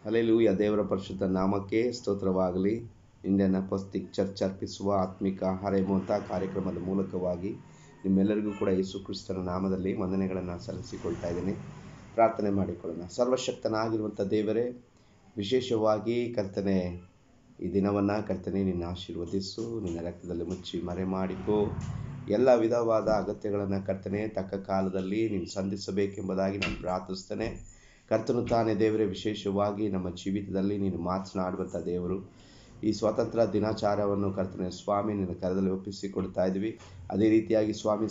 Hallelujah. ದೇವರ ಪರಿಶುದ್ಧ ನಾಮಕ್ಕೆ ಸ್ತೋತ್ರವಾಗಲಿ. ಇಂಡಿಯನ್ ಅಪೊಸ್ಟಿಕ್ ಚರ್ಚ್ ಅರ್ಪಿಸುವ ಆತ್ಮಿಕ ಆಹಾರ ಎಂಬುವಂಥ ಕಾರ್ಯಕ್ರಮದ ಮೂಲಕವಾಗಿ ನಿಮ್ಮೆಲ್ಲರಿಗೂ ಕೂಡ ಯೇಸು ಕ್ರಿಸ್ತನ ನಾಮದಲ್ಲಿ ವಂದನೆಗಳನ್ನು ಸಲ್ಲಿಸಿಕೊಳ್ತಾ ಇದ್ದೀನಿ. ಪ್ರಾರ್ಥನೆ ಮಾಡಿಕೊಳ್ಳೋಣ. ಸರ್ವಶಕ್ತನಾಗಿರುವಂಥ ದೇವರೇ, ವಿಶೇಷವಾಗಿ ಕರ್ತನೆ, ಈ ದಿನವನ್ನು ಕರ್ತನೆ ನಿನ್ನ ಆಶೀರ್ವದಿಸು, ನಿನ್ನ ರಕ್ತದಲ್ಲಿ ಮುಚ್ಚಿ ಮರೆ ಮಾಡಿಕೋ. ಎಲ್ಲ ವಿಧವಾದ ಅಗತ್ಯಗಳನ್ನು ಕರ್ತನೆ ತಕ್ಕ ಕಾಲದಲ್ಲಿ ನೀನು ಸಂಧಿಸಬೇಕೆಂಬುದಾಗಿ ನಾನು ಪ್ರಾರ್ಥಿಸ್ತೇನೆ. ಕರ್ತನು ತಾನೇ ದೇವರೇ, ವಿಶೇಷವಾಗಿ ನಮ್ಮ ಜೀವಿತದಲ್ಲಿ ನೀನು ಮಾತನಾಡುವಂಥ ದೇವರು. ಈ ಸ್ವಾತಂತ್ರ್ಯ ದಿನಾಚಾರವನ್ನು ಕರ್ತನೆ ಸ್ವಾಮಿ ನಿನ್ನ ಕರದಲ್ಲಿ ಒಪ್ಪಿಸಿಕೊಡ್ತಾ ಇದ್ವಿ. ಅದೇ ರೀತಿಯಾಗಿ ಸ್ವಾಮಿ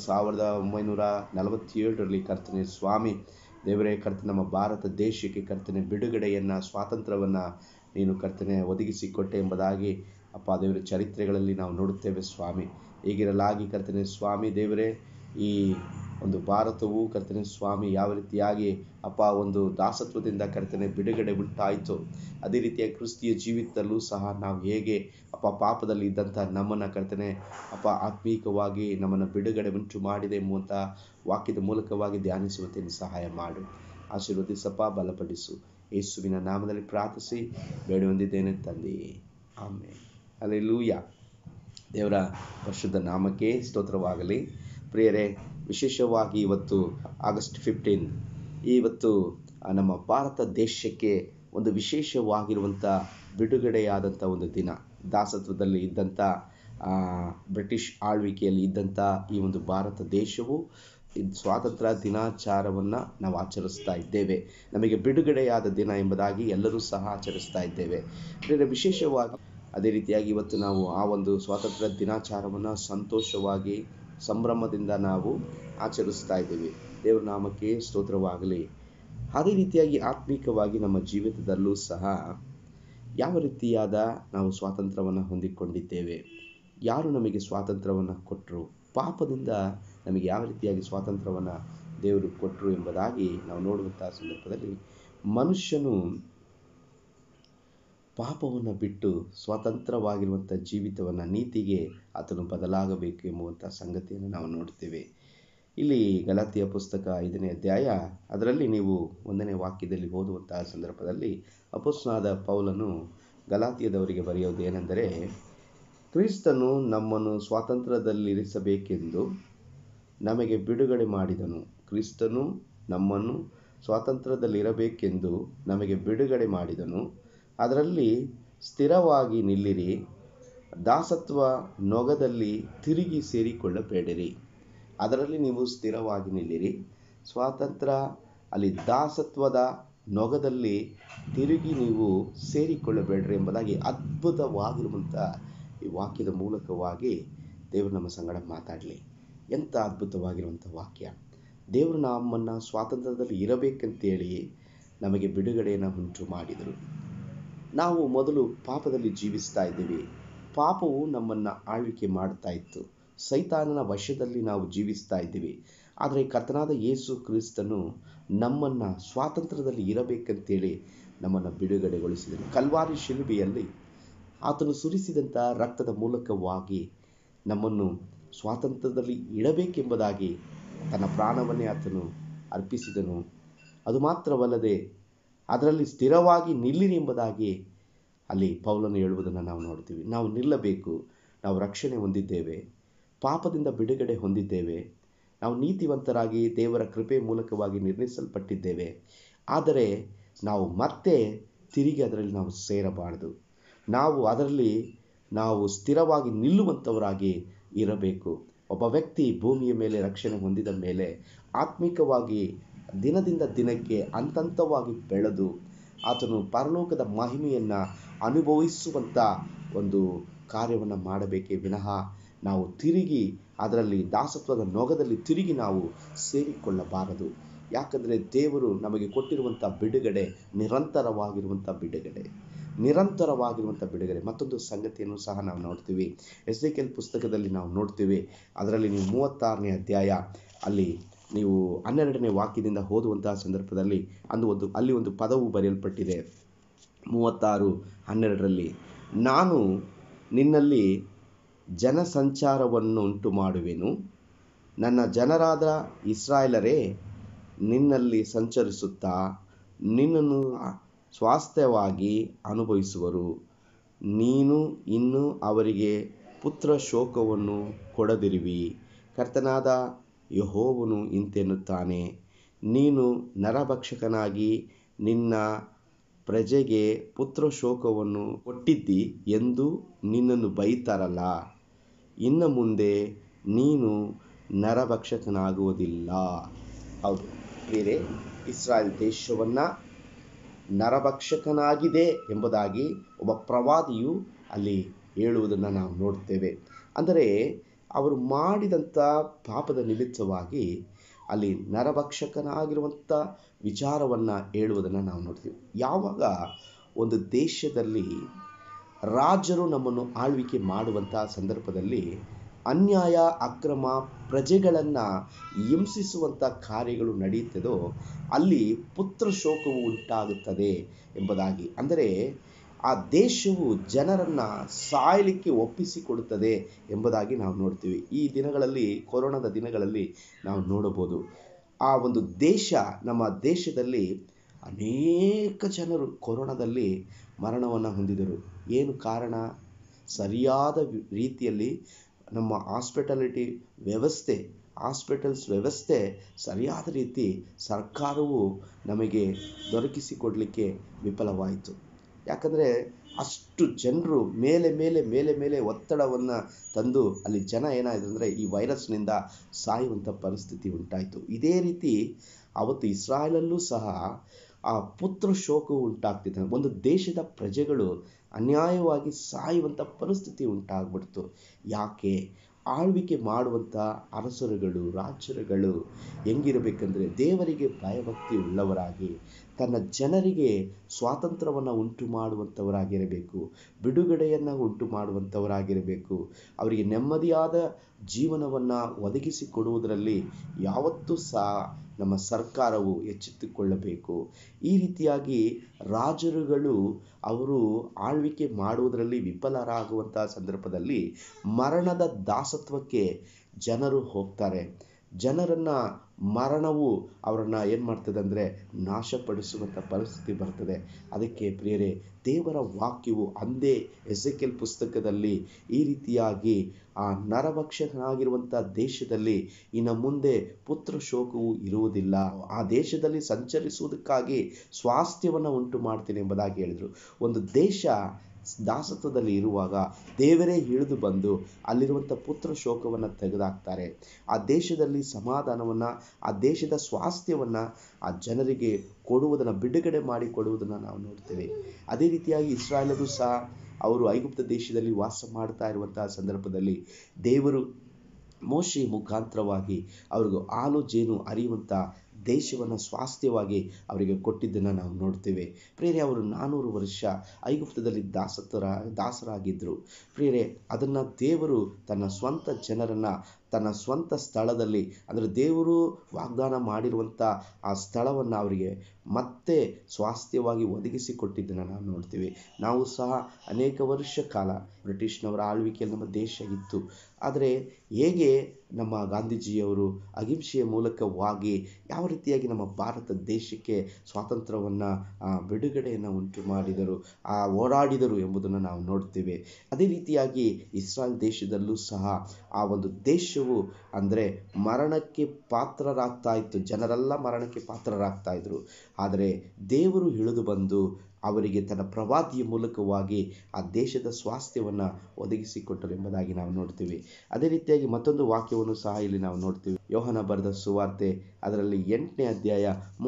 1947ರಲ್ಲಿ ಕರ್ತನೆ ಸ್ವಾಮಿ ದೇವರೇ ಕರ್ತನೆ ನಮ್ಮ ಭಾರತ ದೇಶಕ್ಕೆ ಕರ್ತನೆ ಬಿಡುಗಡೆಯನ್ನು, ಸ್ವಾತಂತ್ರ್ಯವನ್ನು ನೀನು ಕರ್ತನೆ ಒದಗಿಸಿಕೊಟ್ಟೆ ಎಂಬುದಾಗಿ ಅಪ್ಪ ದೇವರ ಚರಿತ್ರೆಗಳಲ್ಲಿ ನಾವು ನೋಡುತ್ತೇವೆ ಸ್ವಾಮಿ. ಹೀಗಿರಲಾಗಿ ಕರ್ತನೆ ಸ್ವಾಮಿ ದೇವರೇ, ಈ ಒಂದು ಭಾರತವು ಕರ್ತನೆ ಸ್ವಾಮಿ ಯಾವ ರೀತಿಯಾಗಿ ಅಪ್ಪ ಒಂದು ದಾಸತ್ವದಿಂದ ಕರ್ತನೆ ಬಿಡುಗಡೆ ಉಂಟಾಯಿತು, ಅದೇ ರೀತಿಯ ಕ್ರಿಸ್ತಿಯ ಜೀವಿತದಲ್ಲೂ ಸಹ ನಾವು ಹೇಗೆ ಅಪ್ಪ ಪಾಪದಲ್ಲಿ ಇದ್ದಂಥ ನಮ್ಮನ್ನು ಕರ್ತನೆ ಅಪ್ಪ ಆತ್ಮೀಕವಾಗಿ ನಮ್ಮನ್ನು ಬಿಡುಗಡೆ ಉಂಟು ಮಾಡಿದೆ ಎಂಬುವಂಥ ವಾಕ್ಯದ ಮೂಲಕವಾಗಿ ಧ್ಯಾನಿಸುವಂತೆ ಸಹಾಯ ಮಾಡು. ಆಶೀರ್ವದಿಸಪ್ಪ, ಬಲಪಡಿಸು. ಯೇಸುವಿನ ನಾಮದಲ್ಲಿ ಪ್ರಾರ್ಥಿಸಿ ಬೇಡಿ ಹೊಂದಿದ್ದೇನೆ ತಂದೆಯೇ, ಆಮೆನ್. ಹಲ್ಲೆಲೂಯಾ. ದೇವರ ಪರಿಶುದ್ಧ ನಾಮಕ್ಕೆ ಸ್ತೋತ್ರವಾಗಲಿ. ಪ್ರಿಯರೇ, ವಿಶೇಷವಾಗಿ ಇವತ್ತು ಆಗಸ್ಟ್ 15, ಇವತ್ತು ನಮ್ಮ ಭಾರತ ದೇಶಕ್ಕೆ ಒಂದು ವಿಶೇಷವಾಗಿರುವಂಥ ಬಿಡುಗಡೆಯಾದಂಥ ಒಂದು ದಿನ. ದಾಸತ್ವದಲ್ಲಿ ಇದ್ದಂಥ ಬ್ರಿಟಿಷ್ ಆಳ್ವಿಕೆಯಲ್ಲಿ ಇದ್ದಂಥ ಈ ಒಂದು ಭಾರತ ದೇಶವು ಸ್ವಾತಂತ್ರ್ಯ ದಿನಾಚಾರವನ್ನು ನಾವು ಆಚರಿಸ್ತಾ ಇದ್ದೇವೆ. ನಮಗೆ ಬಿಡುಗಡೆಯಾದ ದಿನ ಎಂಬುದಾಗಿ ಎಲ್ಲರೂ ಸಹ ಆಚರಿಸ್ತಾ ಇದ್ದೇವೆ. ವಿಶೇಷವಾಗಿ ಅದೇ ರೀತಿಯಾಗಿ ಇವತ್ತು ನಾವು ಆ ಒಂದು ಸ್ವಾತಂತ್ರ್ಯ ದಿನಾಚಾರವನ್ನು ಸಂತೋಷವಾಗಿ ಸಂಭ್ರಮದಿಂದ ನಾವು ಆಚರಿಸ್ತಾ ಇದ್ದೀವಿ. ದೇವರ ನಾಮಕ್ಕೆ ಸ್ತೋತ್ರವಾಗಲಿ. ಅದೇ ರೀತಿಯಾಗಿ ಆತ್ಮಿಕವಾಗಿ ನಮ್ಮ ಜೀವಿತದಲ್ಲೂ ಸಹ ಯಾವ ರೀತಿಯಾದ ನಾವು ಸ್ವಾತಂತ್ರ್ಯವನ್ನು ಹೊಂದಿಕೊಂಡಿದ್ದೇವೆ, ಯಾರು ನಮಗೆ ಸ್ವಾತಂತ್ರ್ಯವನ್ನು ಕೊಟ್ಟರು, ಪಾಪದಿಂದ ನಮಗೆ ಯಾವ ರೀತಿಯಾಗಿ ಸ್ವಾತಂತ್ರ್ಯವನ್ನು ದೇವರು ಕೊಟ್ಟರು ಎಂಬುದಾಗಿ ನಾವು ನೋಡುವಂಥ ಸಂದರ್ಭದಲ್ಲಿ ಮನುಷ್ಯನು ಪಾಪವನ್ನು ಬಿಟ್ಟು ಸ್ವತಂತ್ರವಾಗಿರುವಂಥ ಜೀವಿತವನ್ನು ನೀತಿಗೆ ಆತನು ಬದಲಾಗಬೇಕು ಎಂಬುವಂಥ ಸಂಗತಿಯನ್ನು ನಾವು ನೋಡ್ತೇವೆ. ಇಲ್ಲಿ ಗಲಾತ್ಯ ಪುಸ್ತಕ 5ನೇ ಅಧ್ಯಾಯ ಅದರಲ್ಲಿ ನೀವು 1ನೇ ವಾಕ್ಯದಲ್ಲಿ ಓದುವಂತಹ ಸಂದರ್ಭದಲ್ಲಿ ಅಪೊಸ್ತಲನಾದ ಪೌಲನು ಗಲಾತ್ಯದವರಿಗೆ ಬರೆಯೋದು ಏನೆಂದರೆ, ಕ್ರಿಸ್ತನು ನಮ್ಮನ್ನು ಸ್ವಾತಂತ್ರ್ಯದಲ್ಲಿರಿಸಬೇಕೆಂದು ನಮಗೆ ಬಿಡುಗಡೆ ಮಾಡಿದನು. ಕ್ರಿಸ್ತನು ನಮ್ಮನ್ನು ಸ್ವಾತಂತ್ರ್ಯದಲ್ಲಿರಬೇಕೆಂದು ನಮಗೆ ಬಿಡುಗಡೆ ಮಾಡಿದನು. ಅದರಲ್ಲಿ ಸ್ಥಿರವಾಗಿ ನಿಲ್ಲಿರಿ, ದಾಸತ್ವ ನೊಗದಲ್ಲಿ ತಿರುಗಿ ಸೇರಿಕೊಳ್ಳಬೇಡಿರಿ. ಅದರಲ್ಲಿ ನೀವು ಸ್ಥಿರವಾಗಿ ನಿಲ್ಲಿರಿ, ಸ್ವಾತಂತ್ರ್ಯ ಅಲ್ಲಿ ದಾಸತ್ವದ ನೊಗದಲ್ಲಿ ತಿರುಗಿ ನೀವು ಸೇರಿಕೊಳ್ಳಬೇಡ್ರಿ ಎಂಬುದಾಗಿ ಅದ್ಭುತವಾಗಿರುವಂಥ ಈ ವಾಕ್ಯದ ಮೂಲಕವಾಗಿ ದೇವರು ನಮ್ಮ ಸಂಗಡ ಮಾತಾಡಲಿ. ಎಂಥ ಅದ್ಭುತವಾಗಿರುವಂಥ ವಾಕ್ಯ. ದೇವರು ನಮ್ಮನ್ನು ಸ್ವಾತಂತ್ರ್ಯದಲ್ಲಿ ಇರಬೇಕಂತೇಳಿ ನಮಗೆ ಬಿಡುಗಡೆಯನ್ನು ಉಂಟು ಮಾಡಿದರು. ನಾವು ಮೊದಲು ಪಾಪದಲ್ಲಿ ಜೀವಿಸ್ತಾ ಇದ್ದೀವಿ. ಪಾಪವು ನಮ್ಮನ್ನು ಆಳ್ವಿಕೆ ಮಾಡ್ತಾ ಇತ್ತು. ಸೈತಾನನ ವಶದಲ್ಲಿ ನಾವು ಜೀವಿಸ್ತಾ ಇದ್ದೀವಿ. ಆದರೆ ಕರ್ತನಾದ ಯೇಸು ಕ್ರಿಸ್ತನು ನಮ್ಮನ್ನು ಸ್ವಾತಂತ್ರ್ಯದಲ್ಲಿ ಇರಬೇಕಂತೇಳಿ ನಮ್ಮನ್ನು ಬಿಡುಗಡೆಗೊಳಿಸಿದನು. ಕಲ್ವಾರಿ ಶಿಲುಬೆಯಲ್ಲಿ ಆತನು ಸುರಿಸಿದಂಥ ರಕ್ತದ ಮೂಲಕವಾಗಿ ನಮ್ಮನ್ನು ಸ್ವಾತಂತ್ರ್ಯದಲ್ಲಿ ಇಡಬೇಕೆಂಬುದಾಗಿ ತನ್ನ ಪ್ರಾಣವನ್ನೇ ಆತನು ಅರ್ಪಿಸಿದನು. ಅದು ಮಾತ್ರವಲ್ಲದೆ ಅದರಲ್ಲಿ ಸ್ಥಿರವಾಗಿ ನಿಲ್ಲಿರಿ ಎಂಬುದಾಗಿ ಅಲ್ಲಿ ಪೌಲನು ಹೇಳುವುದನ್ನು ನಾವು ನೋಡ್ತೀವಿ. ನಾವು ನಿಲ್ಲಬೇಕು. ನಾವು ರಕ್ಷಣೆ ಹೊಂದಿದ್ದೇವೆ, ಪಾಪದಿಂದ ಬಿಡುಗಡೆ ಹೊಂದಿದ್ದೇವೆ, ನಾವು ನೀತಿವಂತರಾಗಿ ದೇವರ ಕೃಪೆ ಮೂಲಕವಾಗಿ ನಿರ್ಣಯಿಸಲ್ಪಟ್ಟಿದ್ದೇವೆ. ಆದರೆ ನಾವು ಮತ್ತೆ ತಿರುಗಿ ಅದರಲ್ಲಿ ನಾವು ಸೇರಬಾರದು. ನಾವು ಅದರಲ್ಲಿ ನಾವು ಸ್ಥಿರವಾಗಿ ನಿಲ್ಲುವಂಥವರಾಗಿ ಇರಬೇಕು. ಒಬ್ಬ ವ್ಯಕ್ತಿ ಭೂಮಿಯ ಮೇಲೆ ರಕ್ಷಣೆ ಹೊಂದಿದ ಮೇಲೆ ಆತ್ಮಿಕವಾಗಿ ದಿನದಿಂದ ದಿನಕ್ಕೆ ಹಂತವಾಗಿ ಬೆಳೆದು ಆತನು ಪರಲೋಕದ ಮಹಿಮೆಯನ್ನು ಅನುಭವಿಸುವಂಥ ಒಂದು ಕಾರ್ಯವನ್ನು ಮಾಡಬೇಕೇ ವಿನಃ ನಾವು ತಿರುಗಿ ಅದರಲ್ಲಿ ದಾಸತ್ವದ ನೊಗದಲ್ಲಿ ತಿರುಗಿ ನಾವು ಸೇರಿಕೊಳ್ಳಬಾರದು. ಯಾಕಂದರೆ ದೇವರು ನಮಗೆ ಕೊಟ್ಟಿರುವಂಥ ಬಿಡುಗಡೆ ನಿರಂತರವಾಗಿರುವಂಥ ಬಿಡುಗಡೆ. ಮತ್ತೊಂದು ಸಂಗತಿಯನ್ನು ಸಹ ನಾವು ನೋಡ್ತೀವಿ. ಎಸೆಕಿಯೇಲ್ ಪುಸ್ತಕದಲ್ಲಿ ನಾವು ನೋಡ್ತೀವಿ. ಅದರಲ್ಲಿ ನೀವು 36ನೇ ಅಧ್ಯಾಯ ಅಲ್ಲಿ ನೀವು 12ನೇ ವಾಕ್ಯದಿಂದ ಓದುವಂತಹ ಸಂದರ್ಭದಲ್ಲಿ ಅಲ್ಲಿ ಒಂದು ಪದವು ಬರೆಯಲ್ಪಟ್ಟಿದೆ. 36:12ರಲ್ಲಿ, ನಾನು ನಿನ್ನಲ್ಲಿ ಜನಸಂಚಾರವನ್ನು ಉಂಟು ಮಾಡುವೆನು, ನನ್ನ ಜನರಾದ ಇಸ್ರಾಯೇಲರೇ ನಿನ್ನಲ್ಲಿ ಸಂಚರಿಸುತ್ತಾ ನಿನ್ನನ್ನು ಸ್ವಾಸ್ಥ್ಯವಾಗಿ ಅನುಭವಿಸುವರು. ನೀನು ಇನ್ನು ಅವರಿಗೆ ಪುತ್ರ ಶೋಕವನ್ನು ಕೊಡದಿರುವಿ. ಕರ್ತನಾದ ಯೆಹೋವನು ಇಂತೆನ್ನುತ್ತಾನೆ, ನೀನು ನರಭಕ್ಷಕನಾಗಿ ನಿನ್ನ ಪ್ರಜೆಗೆ ಪುತ್ರ ಶೋಕವನ್ನು ಕೊಟ್ಟಿದ್ದಿ ಎಂದು ನಿನ್ನನ್ನು ಬೈತಾರಲ್ಲ, ಇನ್ನು ಮುಂದೆ ನೀನು ನರಭಕ್ಷಕನಾಗುವುದಿಲ್ಲ. ಹೌದು ಪ್ರಿಯರೇ, ಇಸ್ರಾಯೇಲ್ ದೇಶವನ್ನು ನರಭಕ್ಷಕನಾಗಿದೆ ಎಂಬುದಾಗಿ ಒಬ್ಬ ಪ್ರವಾದಿಯು ಅಲ್ಲಿ ಹೇಳುವುದನ್ನು ನಾವು ನೋಡ್ತೇವೆ. ಅಂದರೆ ಅವರು ಮಾಡಿದಂಥ ಪಾಪದ ನಿಮಿತ್ತವಾಗಿ ಅಲ್ಲಿ ನರಭಕ್ಷಕನಾಗಿರುವಂಥ ವಿಚಾರವನ್ನು ಹೇಳುವುದನ್ನು ನಾವು ನೋಡ್ತೀವಿ. ಯಾವಾಗ ಒಂದು ದೇಶದಲ್ಲಿ ರಾಜರು ನಮ್ಮನ್ನು ಆಳ್ವಿಕೆ ಮಾಡುವಂಥ ಸಂದರ್ಭದಲ್ಲಿ ಅನ್ಯಾಯ ಅಕ್ರಮ ಪ್ರಜೆಗಳನ್ನು ಹಿಂಸಿಸುವಂಥ ಕಾರ್ಯಗಳು ನಡೆಯುತ್ತದೋ ಅಲ್ಲಿ ಪುತ್ರ ಶೋಕವು ಉಂಟಾಗುತ್ತದೆ ಎಂಬುದಾಗಿ, ಅಂದರೆ ಆ ದೇಶವು ಜನರನ್ನು ಸಾಯಲಿಕ್ಕೆ ಒಪ್ಪಿಸಿಕೊಡುತ್ತದೆ ಎಂಬುದಾಗಿ ನಾವು ನೋಡ್ತೀವಿ. ಈ ದಿನಗಳಲ್ಲಿ, ಕೊರೋನಾದ ದಿನಗಳಲ್ಲಿ ನಾವು ನೋಡಬಹುದು. ಆ ಒಂದು ದೇಶ, ನಮ್ಮ ದೇಶದಲ್ಲಿ ಅನೇಕ ಜನರು ಕೊರೋನಾದಲ್ಲಿ ಮರಣವನ್ನು ಹೊಂದಿದರು. ಏನು ಕಾರಣ? ಸರಿಯಾದ ರೀತಿಯಲ್ಲಿ ನಮ್ಮ ಹಾಸ್ಪಿಟಲ್ಸ್ ವ್ಯವಸ್ಥೆ ಸರಿಯಾದ ರೀತಿ ಸರ್ಕಾರವು ನಮಗೆ ದೊರಕಿಸಿಕೊಡಲಿಕ್ಕೆ ವಿಫಲವಾಯಿತು. ಯಾಕಂದರೆ ಅಷ್ಟು ಜನರು ಮೇಲೆ ಮೇಲೆ ಮೇಲೆ ಮೇಲೆ ಒತ್ತಡವನ್ನು ತಂದು ಅಲ್ಲಿ ಜನ ಏನಾಯಿತು ಅಂದರೆ ಈ ವೈರಸ್ನಿಂದ ಸಾಯುವಂಥ ಪರಿಸ್ಥಿತಿ ಉಂಟಾಯಿತು. ಇದೇ ರೀತಿ ಅವತ್ತು ಇಸ್ರಾಯೇಲಲ್ಲೂ ಸಹ ಆ ಪುತ್ರ ಶೋಕವು ಉಂಟಾಗ್ತಿದೆ. ಒಂದು ದೇಶದ ಪ್ರಜೆಗಳು ಅನ್ಯಾಯವಾಗಿ ಸಾಯುವಂಥ ಪರಿಸ್ಥಿತಿ ಉಂಟಾಗ್ಬಿಡ್ತು. ಯಾಕೆ? ಆಳ್ವಿಕೆ ಮಾಡುವಂಥ ಅರಸರುಗಳು, ರಾಜರುಗಳು ಹೆಂಗಿರಬೇಕಂದ್ರೆ ದೇವರಿಗೆ ಭಯಭಕ್ತಿ ಉಳ್ಳವರಾಗಿ ತನ್ನ ಜನರಿಗೆ ಸ್ವಾತಂತ್ರ್ಯವನ್ನು ಉಂಟು ಮಾಡುವಂಥವರಾಗಿರಬೇಕು, ಬಿಡುಗಡೆಯನ್ನು ಉಂಟು ಮಾಡುವಂಥವರಾಗಿರಬೇಕು, ಅವರಿಗೆ ನೆಮ್ಮದಿಯಾದ ಜೀವನವನ್ನು ಒದಗಿಸಿಕೊಡುವುದರಲ್ಲಿ ಯಾವತ್ತೂ ಸಹ ನಮ್ಮ ಸರ್ಕಾರವು ಎಚ್ಚೆತ್ತುಕೊಳ್ಳಬೇಕು. ಈ ರೀತಿಯಾಗಿ ರಾಜರುಗಳು ಅವರು ಆಳ್ವಿಕೆ ಮಾಡುವುದರಲ್ಲಿ ವಿಫಲರಾಗುವಂಥ ಸಂದರ್ಭದಲ್ಲಿ ಮರಣದ ದಾಸತ್ವಕ್ಕೆ ಜನರು ಹೋಗ್ತಾರೆ. ಜನರನ್ನು ಮರಣವು ಅವರನ್ನು ಏನು ಮಾಡ್ತದೆ ಅಂದರೆ ನಾಶಪಡಿಸುವಂಥ ಪರಿಸ್ಥಿತಿ ಬರ್ತದೆ. ಅದಕ್ಕೆ ಪ್ರಿಯರೇ, ದೇವರ ವಾಕ್ಯವು ಅಂದೇ ಎಸೆಕಿಯೇಲ್ ಪುಸ್ತಕದಲ್ಲಿ ಈ ರೀತಿಯಾಗಿ ಆ ನರಭಕ್ಷಕನಾಗಿರುವಂಥ ದೇಶದಲ್ಲಿ ಇನ್ನು ಮುಂದೆ ಪುತ್ರ ಶೋಕವು ಇರುವುದಿಲ್ಲ, ಆ ದೇಶದಲ್ಲಿ ಸಂಚರಿಸುವುದಕ್ಕಾಗಿ ಸ್ವಾಸ್ಥ್ಯವನ್ನು ಉಂಟು ಮಾಡ್ತೀನಿ ಎಂಬುದಾಗಿ ಹೇಳಿದರು. ಒಂದು ದೇಶ ದಾಸತ್ವದಲ್ಲಿ ಇರುವಾಗ ದೇವರೇ ಇಳಿದು ಬಂದು ಅಲ್ಲಿರುವಂಥ ಪುತ್ರ ಶೋಕವನ್ನು ತೆಗೆದುಹಾಕ್ತಾರೆ. ಆ ದೇಶದಲ್ಲಿ ಸಮಾಧಾನವನ್ನು, ಆ ದೇಶದ ಸ್ವಾಸ್ಥ್ಯವನ್ನು ಆ ಜನರಿಗೆ ಕೊಡುವುದನ್ನು, ಬಿಡುಗಡೆ ಮಾಡಿ ಕೊಡುವುದನ್ನು ನಾವು ನೋಡ್ತೇವೆ. ಅದೇ ರೀತಿಯಾಗಿ ಇಸ್ರಾಯೇಲರು ಸಹ ಅವರು ಐಗುಪ್ತ ದೇಶದಲ್ಲಿ ವಾಸ ಮಾಡ್ತಾ ಇರುವಂತಹ ಸಂದರ್ಭದಲ್ಲಿ ದೇವರು ಮೋಶೆ ಮುಖಾಂತರವಾಗಿ ಅವ್ರಿಗೂ ಹಾಲು ಜೇನು ಹರಿಯುವಂಥ ದೇಶವನ್ನು ಸ್ವಾಸ್ಥ್ಯವಾಗಿ ಅವರಿಗೆ ಕೊಟ್ಟಿದ್ದನ್ನು ನಾವು ನೋಡ್ತೇವೆ. ಪ್ರಿಯರೇ, ಅವರು 400 ವರ್ಷ ಐಗುಪ್ತದಲ್ಲಿ ದಾಸರಾಗಿದ್ದರು. ಪ್ರಿಯರೇ, ಅದನ್ನು ದೇವರು ತನ್ನ ಸ್ವಂತ ಜನರನ್ನು ತನ್ನ ಸ್ವಂತ ಸ್ಥಳದಲ್ಲಿ, ಅಂದರೆ ದೇವರು ವಾಗ್ದಾನ ಮಾಡಿರುವಂಥ ಆ ಸ್ಥಳವನ್ನು ಅವರಿಗೆ ಮತ್ತೆ ಸ್ವಾಸ್ಥ್ಯವಾಗಿ ಒದಗಿಸಿಕೊಟ್ಟಿದ್ದನ್ನು ನಾವು ನೋಡ್ತೀವಿ. ನಾವು ಸಹ ಅನೇಕ ವರ್ಷ ಕಾಲ ಬ್ರಿಟಿಷ್ನವರ ಆಳ್ವಿಕೆಯಲ್ಲಿ ನಮ್ಮ ದೇಶ ಇತ್ತು. ಆದರೆ ಹೇಗೆ ನಮ್ಮ ಗಾಂಧೀಜಿಯವರು ಅಹಿಂಸೆಯ ಮೂಲಕವಾಗಿ ಯಾವ ರೀತಿಯಾಗಿ ನಮ್ಮ ಭಾರತ ದೇಶಕ್ಕೆ ಸ್ವಾತಂತ್ರ್ಯವನ್ನು, ಬಿಡುಗಡೆಯನ್ನು ಉಂಟು ಮಾಡಿದರು, ಹೋರಾಡಿದರು ಎಂಬುದನ್ನು ನಾವು ನೋಡ್ತೀವಿ. ಅದೇ ರೀತಿಯಾಗಿ ಇಸ್ರಾಯೇಲ್ ದೇಶದಲ್ಲೂ ಸಹ ಆ ಒಂದು ದೇಶವು ಅಂದರೆ ಮರಣಕ್ಕೆ ಪಾತ್ರರಾಗ್ತಾ ಇತ್ತು. ಜನರೆಲ್ಲ ಮರಣಕ್ಕೆ ಪಾತ್ರರಾಗ್ತಾ ಇದ್ರು. ಆದರೆ ದೇವರು ಇಳಿದು ಬಂದು ಅವರಿಗೆ ತನ್ನ ಪ್ರವಾದಿಯ ಮೂಲಕವಾಗಿ ಆ ದೇಶದ ಸ್ವಾಸ್ಥ್ಯವನ್ನು ಒದಗಿಸಿಕೊಟ್ಟರು ಎಂಬುದಾಗಿ ನಾವು ನೋಡ್ತೀವಿ. ಅದೇ ರೀತಿಯಾಗಿ ಮತ್ತೊಂದು ವಾಕ್ಯವನ್ನು ಸಹ ಇಲ್ಲಿ ನಾವು ನೋಡ್ತೀವಿ. ಯೋಹನ ಬರೆದ ಸುವಾರ್ತೆ ಅದರಲ್ಲಿ 8ನೇ ಅಧ್ಯಾಯ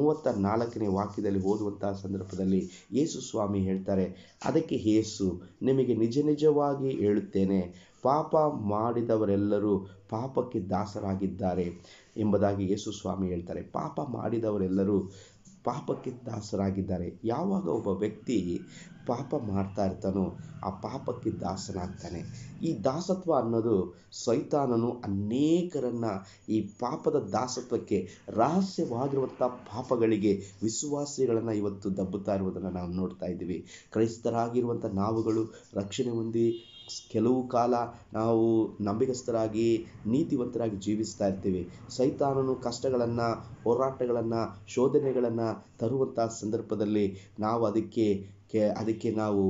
34ನೇ ವಾಕ್ಯದಲ್ಲಿ ಓದುವಂತಹ ಸಂದರ್ಭದಲ್ಲಿ ಯೇಸು ಸ್ವಾಮಿ ಹೇಳ್ತಾರೆ, ಅದಕ್ಕೆ ಯೇಸು, ನಿಮಗೆ ನಿಜ ನಿಜವಾಗಿ ಹೇಳುತ್ತೇನೆ, ಪಾಪ ಮಾಡಿದವರೆಲ್ಲರೂ ಪಾಪಕ್ಕೆ ದಾಸರಾಗಿದ್ದಾರೆ ಎಂಬುದಾಗಿ ಯೇಸು ಸ್ವಾಮಿ ಹೇಳ್ತಾರೆ. ಪಾಪ ಮಾಡಿದವರೆಲ್ಲರೂ ಪಾಪಕ್ಕೆ ದಾಸರಾಗಿದ್ದಾರೆ. ಯಾವಾಗ ಒಬ್ಬ ವ್ಯಕ್ತಿ ಪಾಪ ಮಾಡ್ತಾ ಇರ್ತಾನೋ ಆ ಪಾಪಕ್ಕೆ ದಾಸನಾಗ್ತಾನೆ. ಈ ದಾಸತ್ವ ಅನ್ನೋದು ಸೈತಾನನು ಅನೇಕರನ್ನು ಈ ಪಾಪದ ದಾಸತ್ವಕ್ಕೆ, ರಹಸ್ಯವಾಗಿರುವಂಥ ಪಾಪಗಳಿಗೆ ವಿಶ್ವಾಸಿಗಳನ್ನು ಇವತ್ತು ದಬ್ಬುತ್ತಾ ಇರುವುದನ್ನು ನಾವು ನೋಡ್ತಾ ಇದ್ದೀವಿ. ಕ್ರೈಸ್ತರಾಗಿರುವಂಥ ನಾವುಗಳು ರಕ್ಷಣೆ ಹೊಂದಿ ಕೆಲವು ಕಾಲ ನಾವು ನಂಬಿಗಸ್ತರಾಗಿ ನೀತಿವಂತರಾಗಿ ಜೀವಿಸ್ತಾ ಇರ್ತೀವಿ. ಸೈತಾನನು ಕಷ್ಟಗಳನ್ನು, ಹೋರಾಟಗಳನ್ನು, ಶೋಧನೆಗಳನ್ನು ತರುವಂಥ ಸಂದರ್ಭದಲ್ಲಿ ನಾವು ಅದಕ್ಕೆ ನಾವು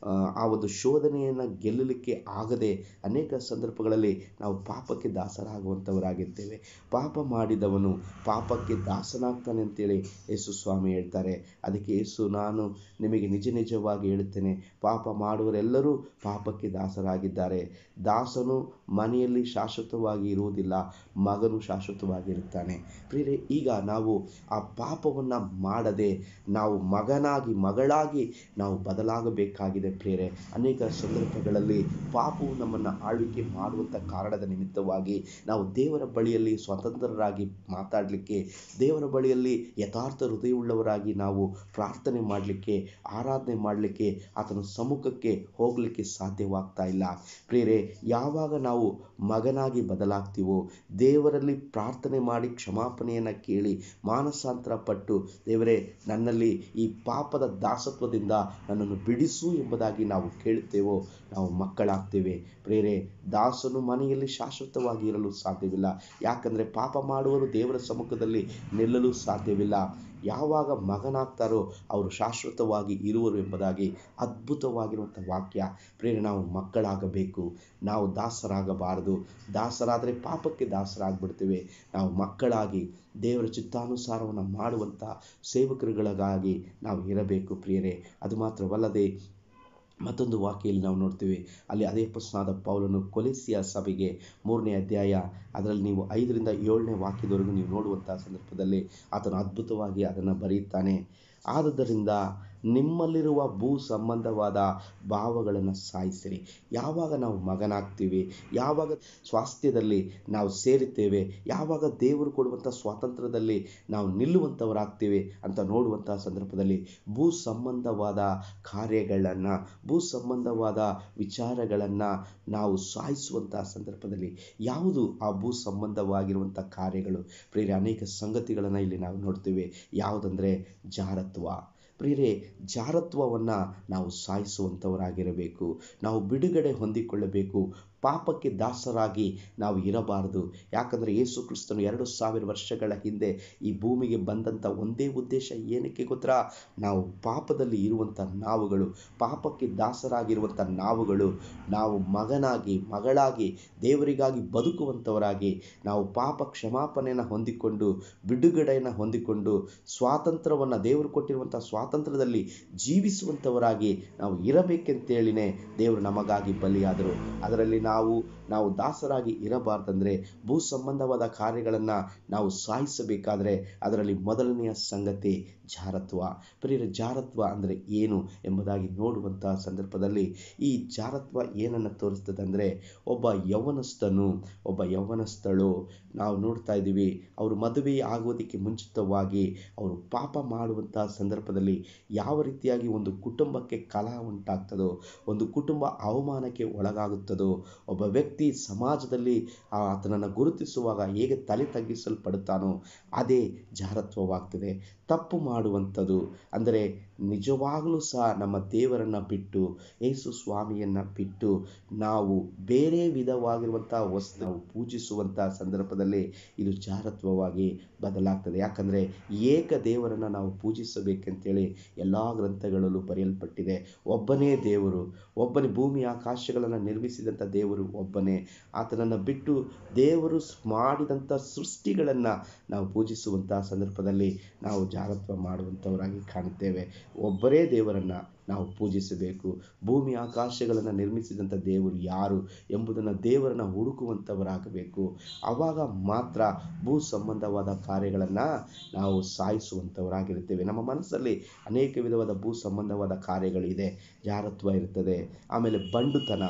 ಆ ಒಂದು ಶೋಧನೆಯನ್ನು ಗೆಲ್ಲಲಿಕ್ಕೆ ಆಗದೆ ಅನೇಕ ಸಂದರ್ಭಗಳಲ್ಲಿ ನಾವು ಪಾಪಕ್ಕೆ ದಾಸರಾಗುವಂಥವರಾಗಿರ್ತೇವೆ. ಪಾಪ ಮಾಡಿದವನು ಪಾಪಕ್ಕೆ ದಾಸನಾಗ್ತಾನೆ ಅಂತೇಳಿ ಯೇಸು ಸ್ವಾಮಿ ಹೇಳ್ತಾರೆ. ಅದಕ್ಕೆ ಯೇಸು, ನಾನು ನಿಮಗೆ ನಿಜ ನಿಜವಾಗಿ ಹೇಳುತ್ತೇನೆ, ಪಾಪ ಮಾಡುವರೆಲ್ಲರೂ ಪಾಪಕ್ಕೆ ದಾಸರಾಗಿದ್ದಾರೆ. ದಾಸನು ಮನೆಯಲ್ಲಿ ಶಾಶ್ವತವಾಗಿ ಇರುವುದಿಲ್ಲ, ಮಗನು ಶಾಶ್ವತವಾಗಿರುತ್ತಾನೆ. ಪ್ರಿಯರೇ, ಈಗ ನಾವು ಆ ಪಾಪವನ್ನು ಮಾಡದೆ ನಾವು ಮಗನಾಗಿ ಮಗಳಾಗಿ ನಾವು ಬದಲಾಗಬೇಕಾಗಿದೆ. ಪ್ರಿಯರೇ, ಅನೇಕ ಸಂದರ್ಭಗಳಲ್ಲಿ ಪಾಪವು ನಮ್ಮನ್ನು ಆಳ್ವಿಕೆ ಮಾಡುವಂಥ ಕಾರಣದ ನಿಮಿತ್ತವಾಗಿ ನಾವು ದೇವರ ಬಳಿಯಲ್ಲಿ ಸ್ವತಂತ್ರರಾಗಿ ಮಾತಾಡಲಿಕ್ಕೆ, ದೇವರ ಬಳಿಯಲ್ಲಿ ಯಥಾರ್ಥ ಹೃದಯವುಳ್ಳವರಾಗಿ ನಾವು ಪ್ರಾರ್ಥನೆ ಮಾಡಲಿಕ್ಕೆ, ಆರಾಧನೆ ಮಾಡಲಿಕ್ಕೆ, ಆತನ ಸಮ್ಮುಖಕ್ಕೆ ಹೋಗಲಿಕ್ಕೆ ಸಾಧ್ಯವಾಗ್ತಾ ಇಲ್ಲ. ಪ್ರಿಯರೇ, ಯಾವಾಗ ನಾವು ಮಗನಾಗಿ ಬದಲಾಗ್ತೀವೋ, ದೇವರಲ್ಲಿ ಪ್ರಾರ್ಥನೆ ಮಾಡಿ ಕ್ಷಮಾಪಣೆಯನ್ನು ಕೇಳಿ ಮಾನಸಾಂತರ ಪಟ್ಟು, ದೇವರೇ ನನ್ನಲ್ಲಿ ಈ ಪಾಪದ ದಾಸತ್ವದಿಂದ ನನ್ನನ್ನು ಬಿಡಿಸು ಎಂಬುದಾಗಿ ನಾವು ಕೇಳುತ್ತೇವೋ, ನಾವು ಮಕ್ಕಳಾಗ್ತೇವೆ. ಪ್ರಿಯರೇ, ದಾಸನು ಮನೆಯಲ್ಲಿ ಶಾಶ್ವತವಾಗಿ ಇರಲು ಸಾಧ್ಯವಿಲ್ಲ. ಯಾಕಂದರೆ ಪಾಪ ಮಾಡುವವರು ದೇವರ ಸಮ್ಮುಖದಲ್ಲಿ ನಿಲ್ಲಲು ಸಾಧ್ಯವಿಲ್ಲ. ಯಾವಾಗ ಮಗನಾಗ್ತಾರೋ ಅವರು ಶಾಶ್ವತವಾಗಿ ಇರುವರು ಎಂಬುದಾಗಿ ಅದ್ಭುತವಾಗಿರುವಂಥ ವಾಕ್ಯ. ಪ್ರಿಯರೇ, ನಾವು ಮಕ್ಕಳಾಗಬೇಕು, ನಾವು ದಾಸರಾಗಬಾರದು. ದಾಸರಾದರೆ ಪಾಪಕ್ಕೆ ದಾಸರಾಗ್ಬಿಡ್ತೇವೆ. ನಾವು ಮಕ್ಕಳಾಗಿ ದೇವರ ಚಿತ್ತಾನುಸಾರವನ್ನು ಮಾಡುವಂಥ ಸೇವಕರುಗಳಿಗಾಗಿ ನಾವು ಇರಬೇಕು. ಪ್ರಿಯರೇ, ಅದು ಮಾತ್ರವಲ್ಲದೆ ಮತ್ತೊಂದು ವಾಕ್ಯದಲ್ಲಿ ನಾವು ನೋಡ್ತೀವಿ. ಅಲ್ಲಿ ಅದೇ ಅಪೊಸ್ತಲನಾದ ಪೌಲನು ಕೊಲೊಸ್ಸೆಯ ಸಭೆಗೆ 3ನೇ ಅಧ್ಯಾಯ ಅದರಲ್ಲಿ ನೀವು 5ರಿಂದ 7ನೇ ವಾಕ್ಯದವರೆಗೂ ನೀವು ನೋಡುವಂಥ ಸಂದರ್ಭದಲ್ಲಿ ಆತನು ಅದ್ಭುತವಾಗಿ ಅದನ್ನು ಬರೆಯುತ್ತಾನೆ. ಆದುದರಿಂದ ನಿಮ್ಮಲ್ಲಿರುವ ಭೂ ಸಂಬಂಧವಾದ ಭಾವಗಳನ್ನು ಸಾಯಿಸಿರಿ. ಯಾವಾಗ ನಾವು ಮಗನಾಗ್ತೀವಿ, ಯಾವಾಗ ಸ್ವಾಸ್ಥ್ಯದಲ್ಲಿ ನಾವು ಸೇರುತ್ತೇವೆ, ಯಾವಾಗ ದೇವರು ಕೊಡುವಂಥ ಸ್ವಾತಂತ್ರ್ಯದಲ್ಲಿ ನಾವು ನಿಲ್ಲುವಂಥವರಾಗ್ತೀವಿ ಅಂತ ನೋಡುವಂಥ ಸಂದರ್ಭದಲ್ಲಿ ಭೂ ಸಂಬಂಧವಾದ ಕಾರ್ಯಗಳನ್ನು, ಭೂ ಸಂಬಂಧವಾದ ವಿಚಾರಗಳನ್ನು ನಾವು ಸಾಯಿಸುವಂಥ ಸಂದರ್ಭದಲ್ಲಿ ಯಾವುದು ಆ ಭೂ ಸಂಬಂಧವಾಗಿರುವಂಥ ಕಾರ್ಯಗಳು? ಪ್ರಿಯರೇ, ಅನೇಕ ಸಂಗತಿಗಳನ್ನು ಇಲ್ಲಿ ನಾವು ನೋಡ್ತೀವಿ. ಯಾವುದಂದರೆ ಜಾರತ್ವ. ಪ್ರಿಯರೇ, ಜಾರತ್ವವನ್ನು ನಾವು ಸಾಯಿಸುವಂಥವರಾಗಿರಬೇಕು. ನಾವು ಬಿಡುಗಡೆ ಹೊಂದಿಕೊಳ್ಳಬೇಕು. ಪಾಪಕ್ಕೆ ದಾಸರಾಗಿ ನಾವು ಇರಬಾರದು. ಯಾಕಂದರೆ ಯೇಸು ಕ್ರಿಸ್ತನು 2000 ವರ್ಷಗಳ ಹಿಂದೆ ಈ ಭೂಮಿಗೆ ಬಂದಂಥ ಒಂದೇ ಉದ್ದೇಶ ಏನಕ್ಕೆ ಗೊತ್ತಾ? ನಾವು ಪಾಪದಲ್ಲಿ ಇರುವಂಥ ನಾವುಗಳು, ಪಾಪಕ್ಕೆ ದಾಸರಾಗಿರುವಂಥ ನಾವುಗಳು, ನಾವು ಮಗನಾಗಿ ಮಗಳಾಗಿ ದೇವರಿಗಾಗಿ ಬದುಕುವಂಥವರಾಗಿ, ನಾವು ಪಾಪ ಕ್ಷಮಾಪಣೆಯನ್ನು ಹೊಂದಿಕೊಂಡು ಬಿಡುಗಡೆಯನ್ನು ಹೊಂದಿಕೊಂಡು ಸ್ವಾತಂತ್ರ್ಯವನ್ನು, ದೇವರು ಕೊಟ್ಟಿರುವಂಥ ಸ್ವಾತಂತ್ರ್ಯದಲ್ಲಿ ಜೀವಿಸುವಂಥವರಾಗಿ ನಾವು ಇರಬೇಕೆಂತೇಳಿನೇ ದೇವರು ನಮಗಾಗಿ ಬಲಿಯಾದರು. ಅದರಲ್ಲಿ ನಾವು ದಾಸರಾಗಿ ಇರಬಾರ್ದಂದರೆ ಭೂ ಸಂಬಂಧವಾದ ಕಾರ್ಯಗಳನ್ನು ನಾವು ಸಾಯಿಸಬೇಕಾದರೆ ಅದರಲ್ಲಿ ಮೊದಲನೆಯ ಸಂಗತಿ ಜಾರತ್ವ. ಪ್ರಿಯರೇ, ಜಾರತ್ವ ಅಂದರೆ ಏನು ಎಂಬುದಾಗಿ ನೋಡುವಂಥ ಸಂದರ್ಭದಲ್ಲಿ ಈ ಜಾರತ್ವ ಏನನ್ನು ತೋರಿಸ್ತದೆ ಅಂದರೆ, ಒಬ್ಬ ಯೌವನಸ್ಥನು, ಒಬ್ಬ ಯೌವನಸ್ಥಳು, ನಾವು ನೋಡ್ತಾ ಇದ್ದೀವಿ, ಅವರು ಮದುವೆ ಆಗುವುದಕ್ಕೆ ಮುಂಚಿತವಾಗಿ ಅವರು ಪಾಪ ಮಾಡುವಂಥ ಸಂದರ್ಭದಲ್ಲಿ ಯಾವ ರೀತಿಯಾಗಿ ಒಂದು ಕುಟುಂಬಕ್ಕೆ ಕಲಹ ಉಂಟಾಗ್ತದೋ, ಒಂದು ಕುಟುಂಬ ಅವಮಾನಕ್ಕೆ ಒಳಗಾಗುತ್ತದೋ, ಒಬ್ಬ ವ್ಯಕ್ತಿ ಸಮಾಜದಲ್ಲಿ ಆತನನ್ನು ಗುರುತಿಸುವಾಗ ಹೇಗೆ ತಲೆ ತಗ್ಗಿಸಲ್ಪಡುತ್ತಾನೋ ಅದೇ ಜಾರತ್ವವಾಗ್ತದೆ. ತಪ್ಪು ಮಾಡುವಂಥದ್ದು ಅಂದರೆ ನಿಜವಾಗಲೂ ಸಹ ನಮ್ಮ ದೇವರನ್ನು ಬಿಟ್ಟು, ಯೇಸು ಸ್ವಾಮಿಯನ್ನು ಬಿಟ್ಟು ನಾವು ಬೇರೆ ವಿಧವಾಗಿರುವಂಥ ವಸ್ತು ನಾವು ಪೂಜಿಸುವಂಥ ಸಂದರ್ಭದಲ್ಲಿ ಇದು ಜಾರತ್ವವಾಗಿ ಬದಲಾಗ್ತದೆ. ಯಾಕಂದರೆ ಏಕ ದೇವರನ್ನು ನಾವು ಪೂಜಿಸಬೇಕಂತೇಳಿ ಎಲ್ಲ ಗ್ರಂಥಗಳಲ್ಲೂ ಬರೆಯಲ್ಪಟ್ಟಿದೆ. ಒಬ್ಬನೇ ದೇವರು, ಒಬ್ಬನೇ ಭೂಮಿ ಆಕಾಶಗಳನ್ನು ನಿರ್ಮಿಸಿದಂಥ ದೇವರು ಒಬ್ಬನೇ. ಆತನನ್ನು ಬಿಟ್ಟು ದೇವರು ಮಾಡಿದಂಥ ಸೃಷ್ಟಿಗಳನ್ನು ನಾವು ಪೂಜಿಸುವಂಥ ಸಂದರ್ಭದಲ್ಲಿ ನಾವು ಜಾರತ್ವ ಮಾಡುವಂಥವರಾಗಿ ಕಾಣುತ್ತೇವೆ. ಒಬ್ಬರೇ ದೇವರನ್ನು ನಾವು ಪೂಜಿಸಬೇಕು. ಭೂಮಿ ಆಕಾಶಗಳನ್ನು ನಿರ್ಮಿಸಿದಂಥ ದೇವರು ಯಾರು ಎಂಬುದನ್ನು ದೇವರನ್ನು ಹುಡುಕುವಂಥವರಾಗಬೇಕು. ಆವಾಗ ಮಾತ್ರ ಭೂ ಸಂಬಂಧವಾದ ಕಾರ್ಯಗಳನ್ನು ನಾವು ಸಾಯಿಸುವಂಥವರಾಗಿರುತ್ತೇವೆ. ನಮ್ಮ ಮನಸ್ಸಲ್ಲಿ ಅನೇಕ ವಿಧವಾದ ಭೂ ಸಂಬಂಧವಾದ ಕಾರ್ಯಗಳಿದೆ. ಜಾರತ್ವ ಇರ್ತದೆ. ಆಮೇಲೆ ಬಂಡುತನ.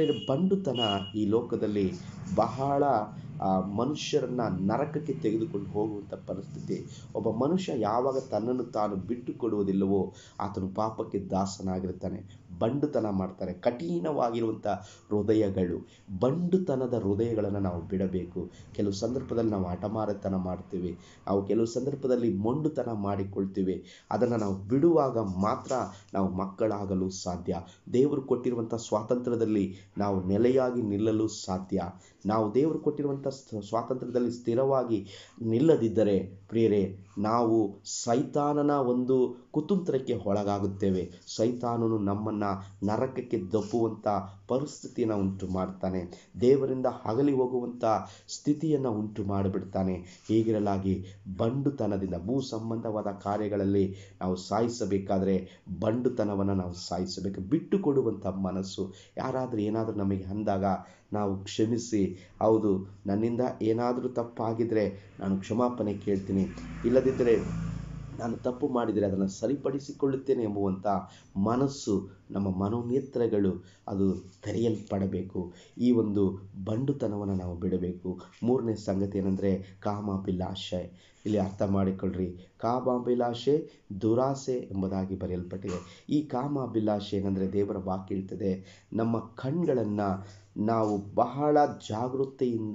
ಬಂಡುತನ ಈ ಲೋಕದಲ್ಲಿ ಬಹಳ ಮನುಷ್ಯರನ್ನು ನರಕಕ್ಕೆ ತೆಗೆದುಕೊಂಡು ಹೋಗುವಂಥ ಪರಿಸ್ಥಿತಿ. ಒಬ್ಬ ಮನುಷ್ಯ ಯಾವಾಗ ತನ್ನನ್ನು ತಾನು ಬಿಟ್ಟು ಕೊಡುವುದಿಲ್ಲವೋ ಆತನು ಪಾಪಕ್ಕೆ ದಾಸನಾಗಿರ್ತಾನೆ. ಬಂಡುತನ ಮಾಡ್ತಾರೆ. ಕಠಿಣವಾಗಿರುವಂಥ ಹೃದಯಗಳು, ಬಂಡುತನದ ಹೃದಯಗಳನ್ನು ನಾವು ಬಿಡಬೇಕು. ಕೆಲವು ಸಂದರ್ಭದಲ್ಲಿ ನಾವು ಹಠಮಾರಿತನ ಮಾಡ್ತೀವಿ, ನಾವು ಕೆಲವು ಸಂದರ್ಭದಲ್ಲಿ ಮೊಂಡುತನ ಮಾಡಿಕೊಳ್ತೀವಿ. ಅದನ್ನು ನಾವು ಬಿಡುವಾಗ ಮಾತ್ರ ನಾವು ಮಕ್ಕಳಾಗಲು ಸಾಧ್ಯ. ದೇವರು ಕೊಟ್ಟಿರುವಂಥ ಸ್ವಾತಂತ್ರ್ಯದಲ್ಲಿ ನಾವು ನೆಲೆಯಾಗಿ ನಿಲ್ಲಲು ಸಾಧ್ಯ. ನಾವು ದೇವರು ಕೊಟ್ಟಿರುವಂಥ ಸ್ವಾತಂತ್ರ್ಯದಲ್ಲಿ ಸ್ಥಿರವಾಗಿ ನಿಲ್ಲದಿದ್ದರೆ ಪ್ರಿಯರೇ, ನಾವು ಸೈತಾನನ ಒಂದು ಕುತಂತ್ರಕ್ಕೆ ಒಳಗಾಗುತ್ತೇವೆ. ಸೈತಾನನು ನಮ್ಮನ್ನು ನರಕಕ್ಕೆ ದಬ್ಬುವಂಥ ಪರಿಸ್ಥಿತಿಯನ್ನು ಉಂಟು ಮಾಡ್ತಾನೆ. ದೇವರಿಂದ ಅಗಲಿ ಹೋಗುವಂಥ ಸ್ಥಿತಿಯನ್ನು ಉಂಟು ಮಾಡಿಬಿಡ್ತಾನೆ. ಹೀಗಿರಲಾಗಿ ಬಂಡುತನದಿಂದ ಭೂ ಸಂಬಂಧವಾದ ಕಾರ್ಯಗಳಲ್ಲಿ ನಾವು ಸಾಯಿಸಬೇಕಾದ್ರೆ ಬಂಡುತನವನ್ನು ನಾವು ಸಾಯಿಸಬೇಕು. ಬಿಟ್ಟು ಕೊಡುವಂಥ ಮನಸ್ಸು. ಯಾರಾದರೂ ಏನಾದರೂ ನಮಗೆ ಅಂದಾಗ ನಾವು ಕ್ಷಮಿಸಿ, ಹೌದು ನನ್ನಿಂದ ಏನಾದರೂ ತಪ್ಪಾಗಿದ್ದರೆ ನಾನು ಕ್ಷಮಾಪಣೆ ಕೇಳ್ತೀನಿ, ಇಲ್ಲದಿದ್ದರೆ ನಾನು ತಪ್ಪು ಮಾಡಿದರೆ ಅದನ್ನು ಸರಿಪಡಿಸಿಕೊಳ್ಳುತ್ತೇನೆ ಎಂಬುವಂಥ ಮನಸ್ಸು, ನಮ್ಮ ಮನೋನೇತ್ರಗಳು ಅದು ತೆರೆಯಲ್ಪಡಬೇಕು. ಈ ಒಂದು ಬಂಡುತನವನ್ನು ನಾವು ಬಿಡಬೇಕು. ಮೂರನೇ ಸಂಗತಿ ಏನಂದರೆ ಕಾಮಾಭಿಲಾಷೆ. ಇಲ್ಲಿ ಅರ್ಥ ಮಾಡಿಕೊಳ್ಳ್ರಿ, ಕಾಮಾಭಿಲಾಷೆ ದುರಾಸೆ ಎಂಬುದಾಗಿ ಬರೆಯಲ್ಪಟ್ಟಿದೆ. ಈ ಕಾಮಾಭಿಲಾಷೆ ಏನಂದರೆ ದೇವರ ವಾಕ್ಯ ಹೇಳ್ತದೆ, ನಮ್ಮ ಕಣ್ಗಳನ್ನು ನಾವು ಬಹಳ ಜಾಗೃತೆಯಿಂದ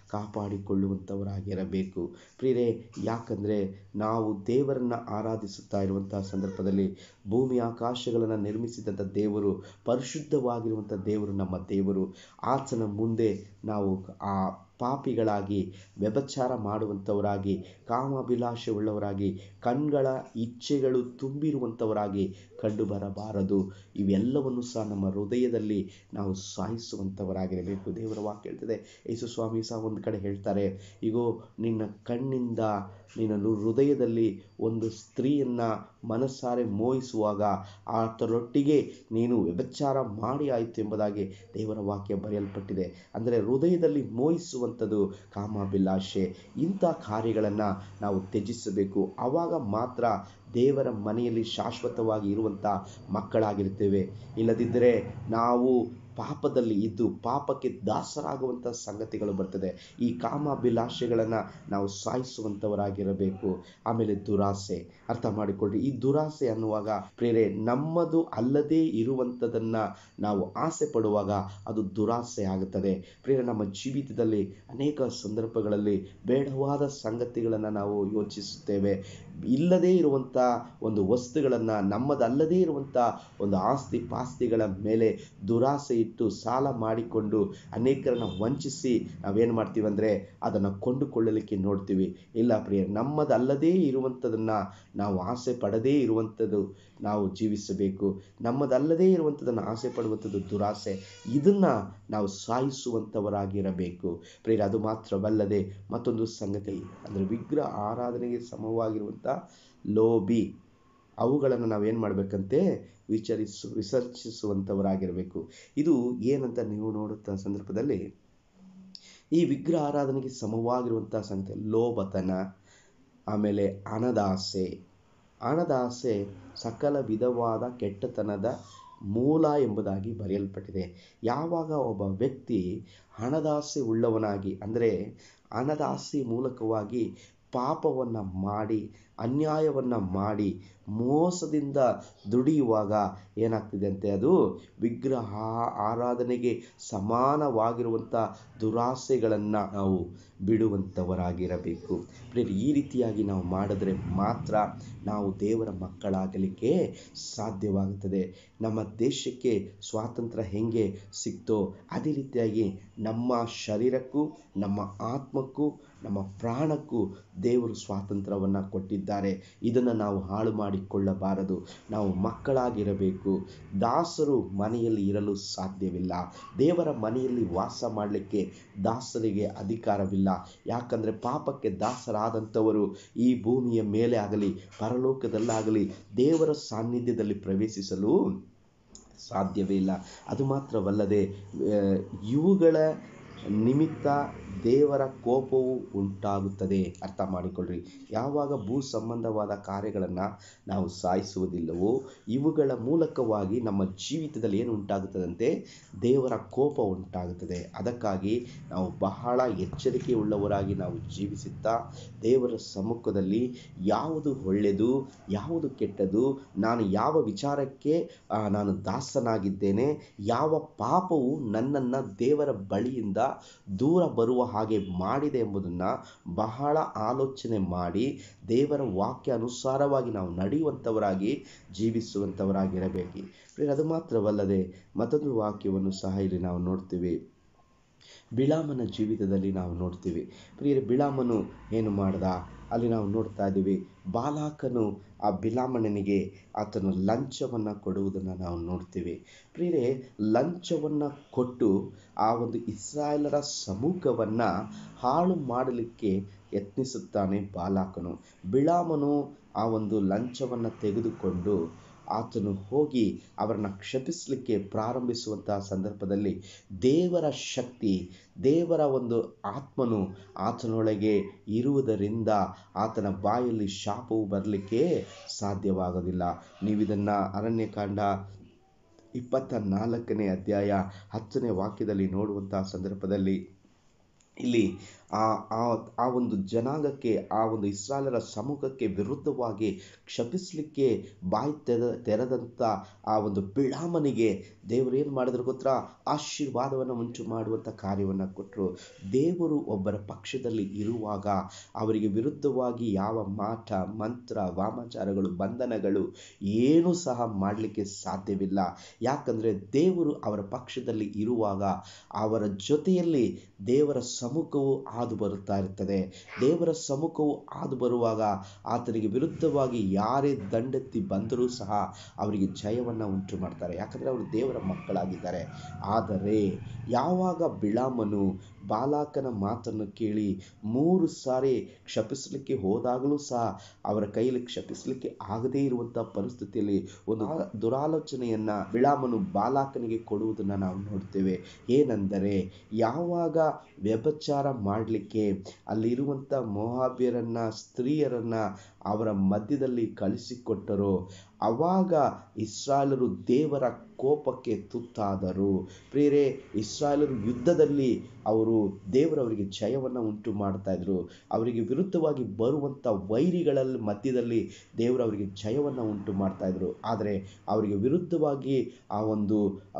ಕಾಪಾಡಿಕೊಳ್ಳುವಂಥವರಾಗಿರಬೇಕು ಪ್ರಿಯರೇ. ಯಾಕಂದರೆ ನಾವು ದೇವರನ್ನು ಆರಾಧಿಸುತ್ತಾ ಇರುವಂಥ ಸಂದರ್ಭದಲ್ಲಿ ಭೂಮಿ ಆಕಾಶಗಳನ್ನು ನಿರ್ಮಿಸಿದಂಥ ದೇವರು, ಪರಿಶುದ್ಧವಾಗಿರುವಂಥ ದೇವರು ನಮ್ಮ ದೇವರು. ಆತನ ಮುಂದೆ ನಾವು ಆ ಪಾಪಿಗಳಾಗಿ, ವ್ಯಭಿಚಾರ ಮಾಡುವಂಥವರಾಗಿ, ಕಾಮಾಭಿಲಾಷೆ ಉಳ್ಳವರಾಗಿ, ಕಣ್ಗಳ ಇಚ್ಛೆಗಳು ತುಂಬಿರುವಂಥವರಾಗಿ ಕಂಡು ಬರಬಾರದು. ಇವೆಲ್ಲವನ್ನು ಸಹ ನಮ್ಮ ಹೃದಯದಲ್ಲಿ ನಾವು ಸಾಯಿಸುವಂಥವರಾಗಿರಬೇಕು. ದೇವರ ವಾಕ್ಯ ಹೇಳ್ತದೆ, ಯೇಸು ಸ್ವಾಮಿ ಸಹ ಒಂದು ಕಡೆ ಹೇಳ್ತಾರೆ, ಇಗೋ ನಿನ್ನ ಕಣ್ಣಿಂದ ನಿನ್ನ ಹೃದಯದಲ್ಲಿ ಒಂದು ಸ್ತ್ರೀಯನ್ನು ಮನಸ್ಸಾರೆ ಮೋಹಿಸುವಾಗ ಆತರೊಟ್ಟಿಗೆ ನೀನು ವ್ಯಭಿಚಾರ ಮಾಡಿ ಆಯಿತು ಎಂಬುದಾಗಿ ದೇವರ ವಾಕ್ಯ ಬರೆಯಲ್ಪಟ್ಟಿದೆ. ಅಂದರೆ ಹೃದಯದಲ್ಲಿ ಮೋಹಿಸುವಂಥದ್ದು ಕಾಮಾಭಿಲಾಷೆ. ಇಂಥ ಕಾರ್ಯಗಳನ್ನು ನಾವು ತ್ಯಜಿಸಬೇಕು. ಆವಾಗ ಮಾತ್ರ ದೇವರ ಮನೆಯಲ್ಲಿ ಶಾಶ್ವತವಾಗಿ ಇರುವಂಥ ಮಕ್ಕಳಾಗಿರ್ತೇವೆ. ಇಲ್ಲದಿದ್ದರೆ ನಾವು ಪಾಪದಲ್ಲಿ ಇದ್ದು ಪಾಪಕ್ಕೆ ದಾಸರಾಗುವಂಥ ಸಂಗತಿಗಳು ಬರ್ತದೆ. ಈ ಕಾಮಾಭಿಲಾಷೆಗಳನ್ನು ನಾವು ಸಾಯಿಸುವಂಥವರಾಗಿರಬೇಕು. ಆಮೇಲೆ ದುರಾಸೆ, ಅರ್ಥ ಮಾಡಿಕೊಳ್ಳಿ. ಈ ದುರಾಸೆ ಅನ್ನುವಾಗ ಪ್ರೇರೆ, ನಮ್ಮದು ಅಲ್ಲದೇ ಇರುವಂಥದ್ದನ್ನು ನಾವು ಆಸೆ ಪಡುವಾಗ ಅದು ದುರಾಸೆ ಆಗುತ್ತದೆ. ಪ್ರೇರೆ, ನಮ್ಮ ಜೀವಿತದಲ್ಲಿ ಅನೇಕ ಸಂದರ್ಭಗಳಲ್ಲಿ ಬೇಡವಾದ ಸಂಗತಿಗಳನ್ನು ನಾವು ಯೋಚಿಸುತ್ತೇವೆ. ಇಲ್ಲದೇ ಇರುವಂಥ ಒಂದು ವಸ್ತುಗಳನ್ನು, ನಮ್ಮದಲ್ಲದೇ ಇರುವಂಥ ಒಂದು ಆಸ್ತಿ ಪಾಸ್ತಿಗಳ ಮೇಲೆ ದುರಾಸೆ ಇಟ್ಟು ಸಾಲ ಮಾಡಿಕೊಂಡು ಅನೇಕರನ್ನು ವಂಚಿಸಿ ನಾವೇನು ಮಾಡ್ತೀವಿ ಅಂದರೆ ಅದನ್ನು ಕೊಂಡುಕೊಳ್ಳಲಿಕ್ಕೆ ನೋಡ್ತೀವಿ. ಇಲ್ಲ ಪ್ರಿಯ, ನಮ್ಮದಲ್ಲದೇ ಇರುವಂಥದ್ದನ್ನು ನಾವು ಆಸೆ ಪಡದೇ ಇರುವಂಥದ್ದು ನಾವು ಜೀವಿಸಬೇಕು. ನಮ್ಮದಲ್ಲದೇ ಇರುವಂಥದ್ದನ್ನು ಆಸೆ ಪಡುವಂಥದ್ದು ದುರಾಸೆ. ಇದನ್ನು ನಾವು ಸಾಯಿಸುವಂಥವರಾಗಿರಬೇಕು ಪ್ರಿಯ. ಅದು ಮಾತ್ರವಲ್ಲದೆ ಮತ್ತೊಂದು ಸಂಗತಿ ಅಂದರೆ ವಿಗ್ರಹ ಆರಾಧನೆಗೆ ಸಮವಾಗಿರುವಂಥ ಲೋಭಿ, ಅವುಗಳನ್ನು ನಾವೇನು ಮಾಡಬೇಕಂತೆ ವಿಸರ್ಜಿಸುವಂಥವರಾಗಿರಬೇಕು. ಇದು ಏನಂತ ನೀವು ನೋಡುತ್ತಾ ಸಂದರ್ಭದಲ್ಲಿ ಈ ವಿಗ್ರಹ ಆರಾಧನೆಗೆ ಸಮವಾಗಿರುವಂಥ ಸಂಗತಿ ಲೋಭತನ, ಆಮೇಲೆ ಹಣದಾಸೆ. ಹಣದಾಸೆ ಸಕಲ ವಿಧವಾದ ಕೆಟ್ಟತನದ ಮೂಲ ಎಂಬುದಾಗಿ ಬರೆಯಲ್ಪಟ್ಟಿದೆ. ಯಾವಾಗ ಒಬ್ಬ ವ್ಯಕ್ತಿ ಹಣದಾಸೆ ಉಳ್ಳವನಾಗಿ, ಅಂದರೆ ಹಣದಾಸೆ ಮೂಲಕವಾಗಿ ಪಾಪವನ್ನು ಮಾಡಿ, ಅನ್ಯಾಯವನ್ನು ಮಾಡಿ, ಮೋಸದಿಂದ ದುಡಿಯುವಾಗ ಏನಾಗ್ತಿದೆ ಅಂತೆ, ಅದು ವಿಗ್ರಹ ಆರಾಧನೆಗೆ ಸಮಾನವಾಗಿರುವಂಥ ದುರಾಸೆಗಳನ್ನು ನಾವು ಬಿಡುವಂಥವರಾಗಿರಬೇಕು. ಈ ರೀತಿಯಾಗಿ ನಾವು ಮಾಡಿದ್ರೆ ಮಾತ್ರ ನಾವು ದೇವರ ಮಕ್ಕಳಾಗಲಿಕ್ಕೆ ಸಾಧ್ಯವಾಗುತ್ತದೆ. ನಮ್ಮ ದೇಶಕ್ಕೆ ಸ್ವಾತಂತ್ರ್ಯ ಹೆಂಗೆ ಸಿಕ್ತೋ ಅದೇ ರೀತಿಯಾಗಿ ನಮ್ಮ ಶರೀರಕ್ಕೂ, ನಮ್ಮ ಆತ್ಮಕ್ಕೂ, ನಮ್ಮ ಪ್ರಾಣಕ್ಕೂ ದೇವರು ಸ್ವಾತಂತ್ರ್ಯವನ್ನು ಕೊಟ್ಟಿದ್ದಾರೆ. ಇದನ್ನು ನಾವು ಹಾಳು ಮಾಡಿಕೊಳ್ಳಬಾರದು. ನಾವು ಮಕ್ಕಳಾಗಿರಬೇಕು. ದಾಸರು ಮನೆಯಲ್ಲಿ ಇರಲು ಸಾಧ್ಯವಿಲ್ಲ. ದೇವರ ಮನೆಯಲ್ಲಿ ವಾಸ ಮಾಡಲಿಕ್ಕೆ ದಾಸರಿಗೆ ಅಧಿಕಾರವಿಲ್ಲ. ಯಾಕಂದರೆ ಪಾಪಕ್ಕೆ ದಾಸರಾದಂಥವರು ಈ ಭೂಮಿಯ ಮೇಲೆ ಆಗಲಿ ಪರಲೋಕದಲ್ಲಾಗಲಿ ದೇವರ ಸಾನ್ನಿಧ್ಯದಲ್ಲಿ ಪ್ರವೇಶಿಸಲು ಸಾಧ್ಯವೇ ಇಲ್ಲ. ಅದು ಮಾತ್ರವಲ್ಲದೆ ಇವುಗಳ ನಿಮಿತ್ತ ದೇವರ ಕೋಪವು ಉಂಟಾಗುತ್ತದೆ. ಅರ್ಥ ಮಾಡಿಕೊಳ್ಳ್ರಿ. ಯಾವಾಗ ಭೂ ಸಂಬಂಧವಾದ ಕಾರ್ಯಗಳನ್ನು ನಾವು ಸಾಯಿಸುವುದಿಲ್ಲವೋ ಇವುಗಳ ಮೂಲಕವಾಗಿ ನಮ್ಮ ಜೀವಿತದಲ್ಲಿ ಏನು ಉಂಟಾಗುತ್ತದಂತೆ? ದೇವರ ಕೋಪ ಉಂಟಾಗುತ್ತದೆ. ಅದಕ್ಕಾಗಿ ನಾವು ಬಹಳ ಎಚ್ಚರಿಕೆ ಉಳ್ಳವರಾಗಿ ನಾವು ಜೀವಿಸುತ್ತಾ ದೇವರ ಸಮ್ಮುಖದಲ್ಲಿ ಯಾವುದು ಒಳ್ಳೆಯದು, ಯಾವುದು ಕೆಟ್ಟದು, ನಾನು ಯಾವ ವಿಚಾರಕ್ಕೆ ನಾನು ದಾಸನಾಗಿದ್ದೇನೆ, ಯಾವ ಪಾಪವು ನನ್ನನ್ನು ದೇವರ ಬಳಿಯಿಂದ ದೂರ ಬರುವ ಹಾಗೆ ಮಾಡಿದೆ ಎಂಬುದನ್ನು ಬಹಳ ಆಲೋಚನೆ ಮಾಡಿ ದೇವರ ವಾಕ್ಯ ಅನುಸಾರವಾಗಿ ನಾವು ನಡೆಯುವಂಥವರಾಗಿ ಜೀವಿಸುವಂಥವರಾಗಿರಬೇಕು. ಅದು ಮಾತ್ರವಲ್ಲದೆ ಮತ್ತೊಂದು ವಾಕ್ಯವನ್ನು ಸಹ ಇಲ್ಲಿ ನಾವು ನೋಡ್ತೀವಿ. ಬಿಳಾಮನ ಜೀವಿತದಲ್ಲಿ ನಾವು ನೋಡ್ತೀವಿ. ಪ್ರಿಯರೇ, ಬಿಳಾಮನು ಏನು ಮಾಡ್ದ ಅಲ್ಲಿ ನಾವು ನೋಡ್ತಾ ಇದ್ದೀವಿ. ಬಾಲಾಕನು ಆ ಬಿಳಾಮನಿಗೆ ಆತನು ಲಂಚವನ್ನು ಕೊಡುವುದನ್ನು ನಾವು ನೋಡ್ತೀವಿ. ಪ್ರಿಯರೇ, ಲಂಚವನ್ನು ಕೊಟ್ಟು ಆ ಒಂದು ಇಸ್ರಾಯೇಲರ ಸಮೂಹವನ್ನು ಹಾಳು ಮಾಡಲಿಕ್ಕೆ ಯತ್ನಿಸುತ್ತಾನೆ ಬಾಲಾಕನು. ಬಿಳಾಮನು ಆ ಒಂದು ಲಂಚವನ್ನು ತೆಗೆದುಕೊಂಡು ಆತನು ಹೋಗಿ ಅವರನ್ನು ಕ್ಷಪಿಸಲಿಕ್ಕೆ ಪ್ರಾರಂಭಿಸುವಂತಹ ಸಂದರ್ಭದಲ್ಲಿ ದೇವರ ಶಕ್ತಿ, ದೇವರ ಒಂದು ಆತ್ಮನು ಆತನೊಳಗೆ ಇರುವುದರಿಂದ ಆತನ ಬಾಯಲ್ಲಿ ಶಾಪವು ಬರಲಿಕ್ಕೆ ಸಾಧ್ಯವಾಗೋದಿಲ್ಲ. ನೀವಿದನ್ನು ಅರಣ್ಯಕಾಂಡ 24ನೇ ಅಧ್ಯಾಯ 10ನೇ ವಾಕ್ಯದಲ್ಲಿ ನೋಡುವಂತಹ ಸಂದರ್ಭದಲ್ಲಿ ಇಲ್ಲಿ ಆ ಒಂದು ಜನಾಂಗಕ್ಕೆ, ಆ ಒಂದು ಇಸ್ರಾಯೇಲರ ಸಮೂಹಕ್ಕೆ ವಿರುದ್ಧವಾಗಿ ಕ್ಷಪಿಸಲಿಕ್ಕೆ ಬಾಯಿ ತೆರೆದಂಥ ಆ ಒಂದು ಬಿಳಾಮನಿಗೆ ದೇವರು ಏನು ಮಾಡಿದ್ರು ಗೊತ್ತಾ? ಆಶೀರ್ವಾದವನ್ನು ಉಂಟು ಮಾಡುವಂಥ ಕಾರ್ಯವನ್ನು ಕೊಟ್ಟರು. ದೇವರು ಒಬ್ಬರ ಪಕ್ಷದಲ್ಲಿ ಇರುವಾಗ ಅವರಿಗೆ ವಿರುದ್ಧವಾಗಿ ಯಾವ ಮಾಟ, ಮಂತ್ರ, ವಾಮಾಚಾರಗಳು, ಬಂಧನಗಳು ಏನೂ ಸಹ ಮಾಡಲಿಕ್ಕೆ ಸಾಧ್ಯವಿಲ್ಲ. ಯಾಕಂದರೆ ದೇವರು ಅವರ ಪಕ್ಷದಲ್ಲಿ ಇರುವಾಗ ಅವರ ಜೊತೆಯಲ್ಲಿ ದೇವರ ಸಮ್ಮುಖವು ಹಾದು ಬರುತ್ತಾ ಇರ್ತದೆ. ದೇವರ ಸಮ್ಮುಖವು ಹಾದು ಬರುವಾಗ ಆತನಿಗೆ ವಿರುದ್ಧವಾಗಿ ಯಾರೇ ದಂಡೆತ್ತಿ ಬಂದರೂ ಸಹ ಅವರಿಗೆ ಜಯವನ್ನು ಉಂಟು ಮಾಡ್ತಾರೆ. ಯಾಕಂದರೆ ಅವರು ದೇವರ ಮಕ್ಕಳಾಗಿದ್ದಾರೆ. ಆದರೆ ಯಾವಾಗ ಬಿಳಾಮನು ಬಾಲಾಕನ ಮಾತನ್ನು ಕೇಳಿ 3 ಸಾರಿ ಕ್ಷಪಿಸಲಿಕ್ಕೆ ಹೋದಾಗಲೂ ಸಹ ಅವರ ಕೈಯಲ್ಲಿ ಕ್ಷಪಿಸಲಿಕ್ಕೆ ಆಗದೇ ಇರುವಂಥ ಪರಿಸ್ಥಿತಿಯಲ್ಲಿ ಒಂದು ದುರಾಲೋಚನೆಯನ್ನು ಬಿಳಾಮನು ಬಾಲಾಕನಿಗೆ ಕೊಡುವುದನ್ನು ನಾವು ನೋಡ್ತೇವೆ. ಏನೆಂದರೆ, ಯಾವಾಗ ವ್ಯಭಿಚಾರ ಮಾಡಲಿಕ್ಕೆ ಅಲ್ಲಿರುವಂಥ ಮೋವಾಬ್ಯರನ್ನು, ಸ್ತ್ರೀಯರನ್ನು ಅವರ ಮಧ್ಯದಲ್ಲಿ ಕಳಿಸಿಕೊಟ್ಟರೋ ಆವಾಗ ಇಸ್ರಾಯೇಲರು ದೇವರ ಕೋಪಕ್ಕೆ ತುತ್ತಾದರು. ಪ್ರಿಯರೇ, ಇಸ್ರಾಯೇಲರು ಯುದ್ಧದಲ್ಲಿ ದೇವರವರಿಗೆ ಜಯವನ್ನು ಉಂಟು ಮಾಡ್ತಾ ಇದ್ರು. ಅವರಿಗೆ ವಿರುದ್ಧವಾಗಿ ಬರುವಂಥ ವೈರಿಗಳ ಮಧ್ಯದಲ್ಲಿ ದೇವರವರಿಗೆ ಜಯವನ್ನು ಉಂಟು ಮಾಡ್ತಾ ಇದ್ರು. ಆದರೆ ಅವರಿಗೆ ವಿರುದ್ಧವಾಗಿ ಆ ಒಂದು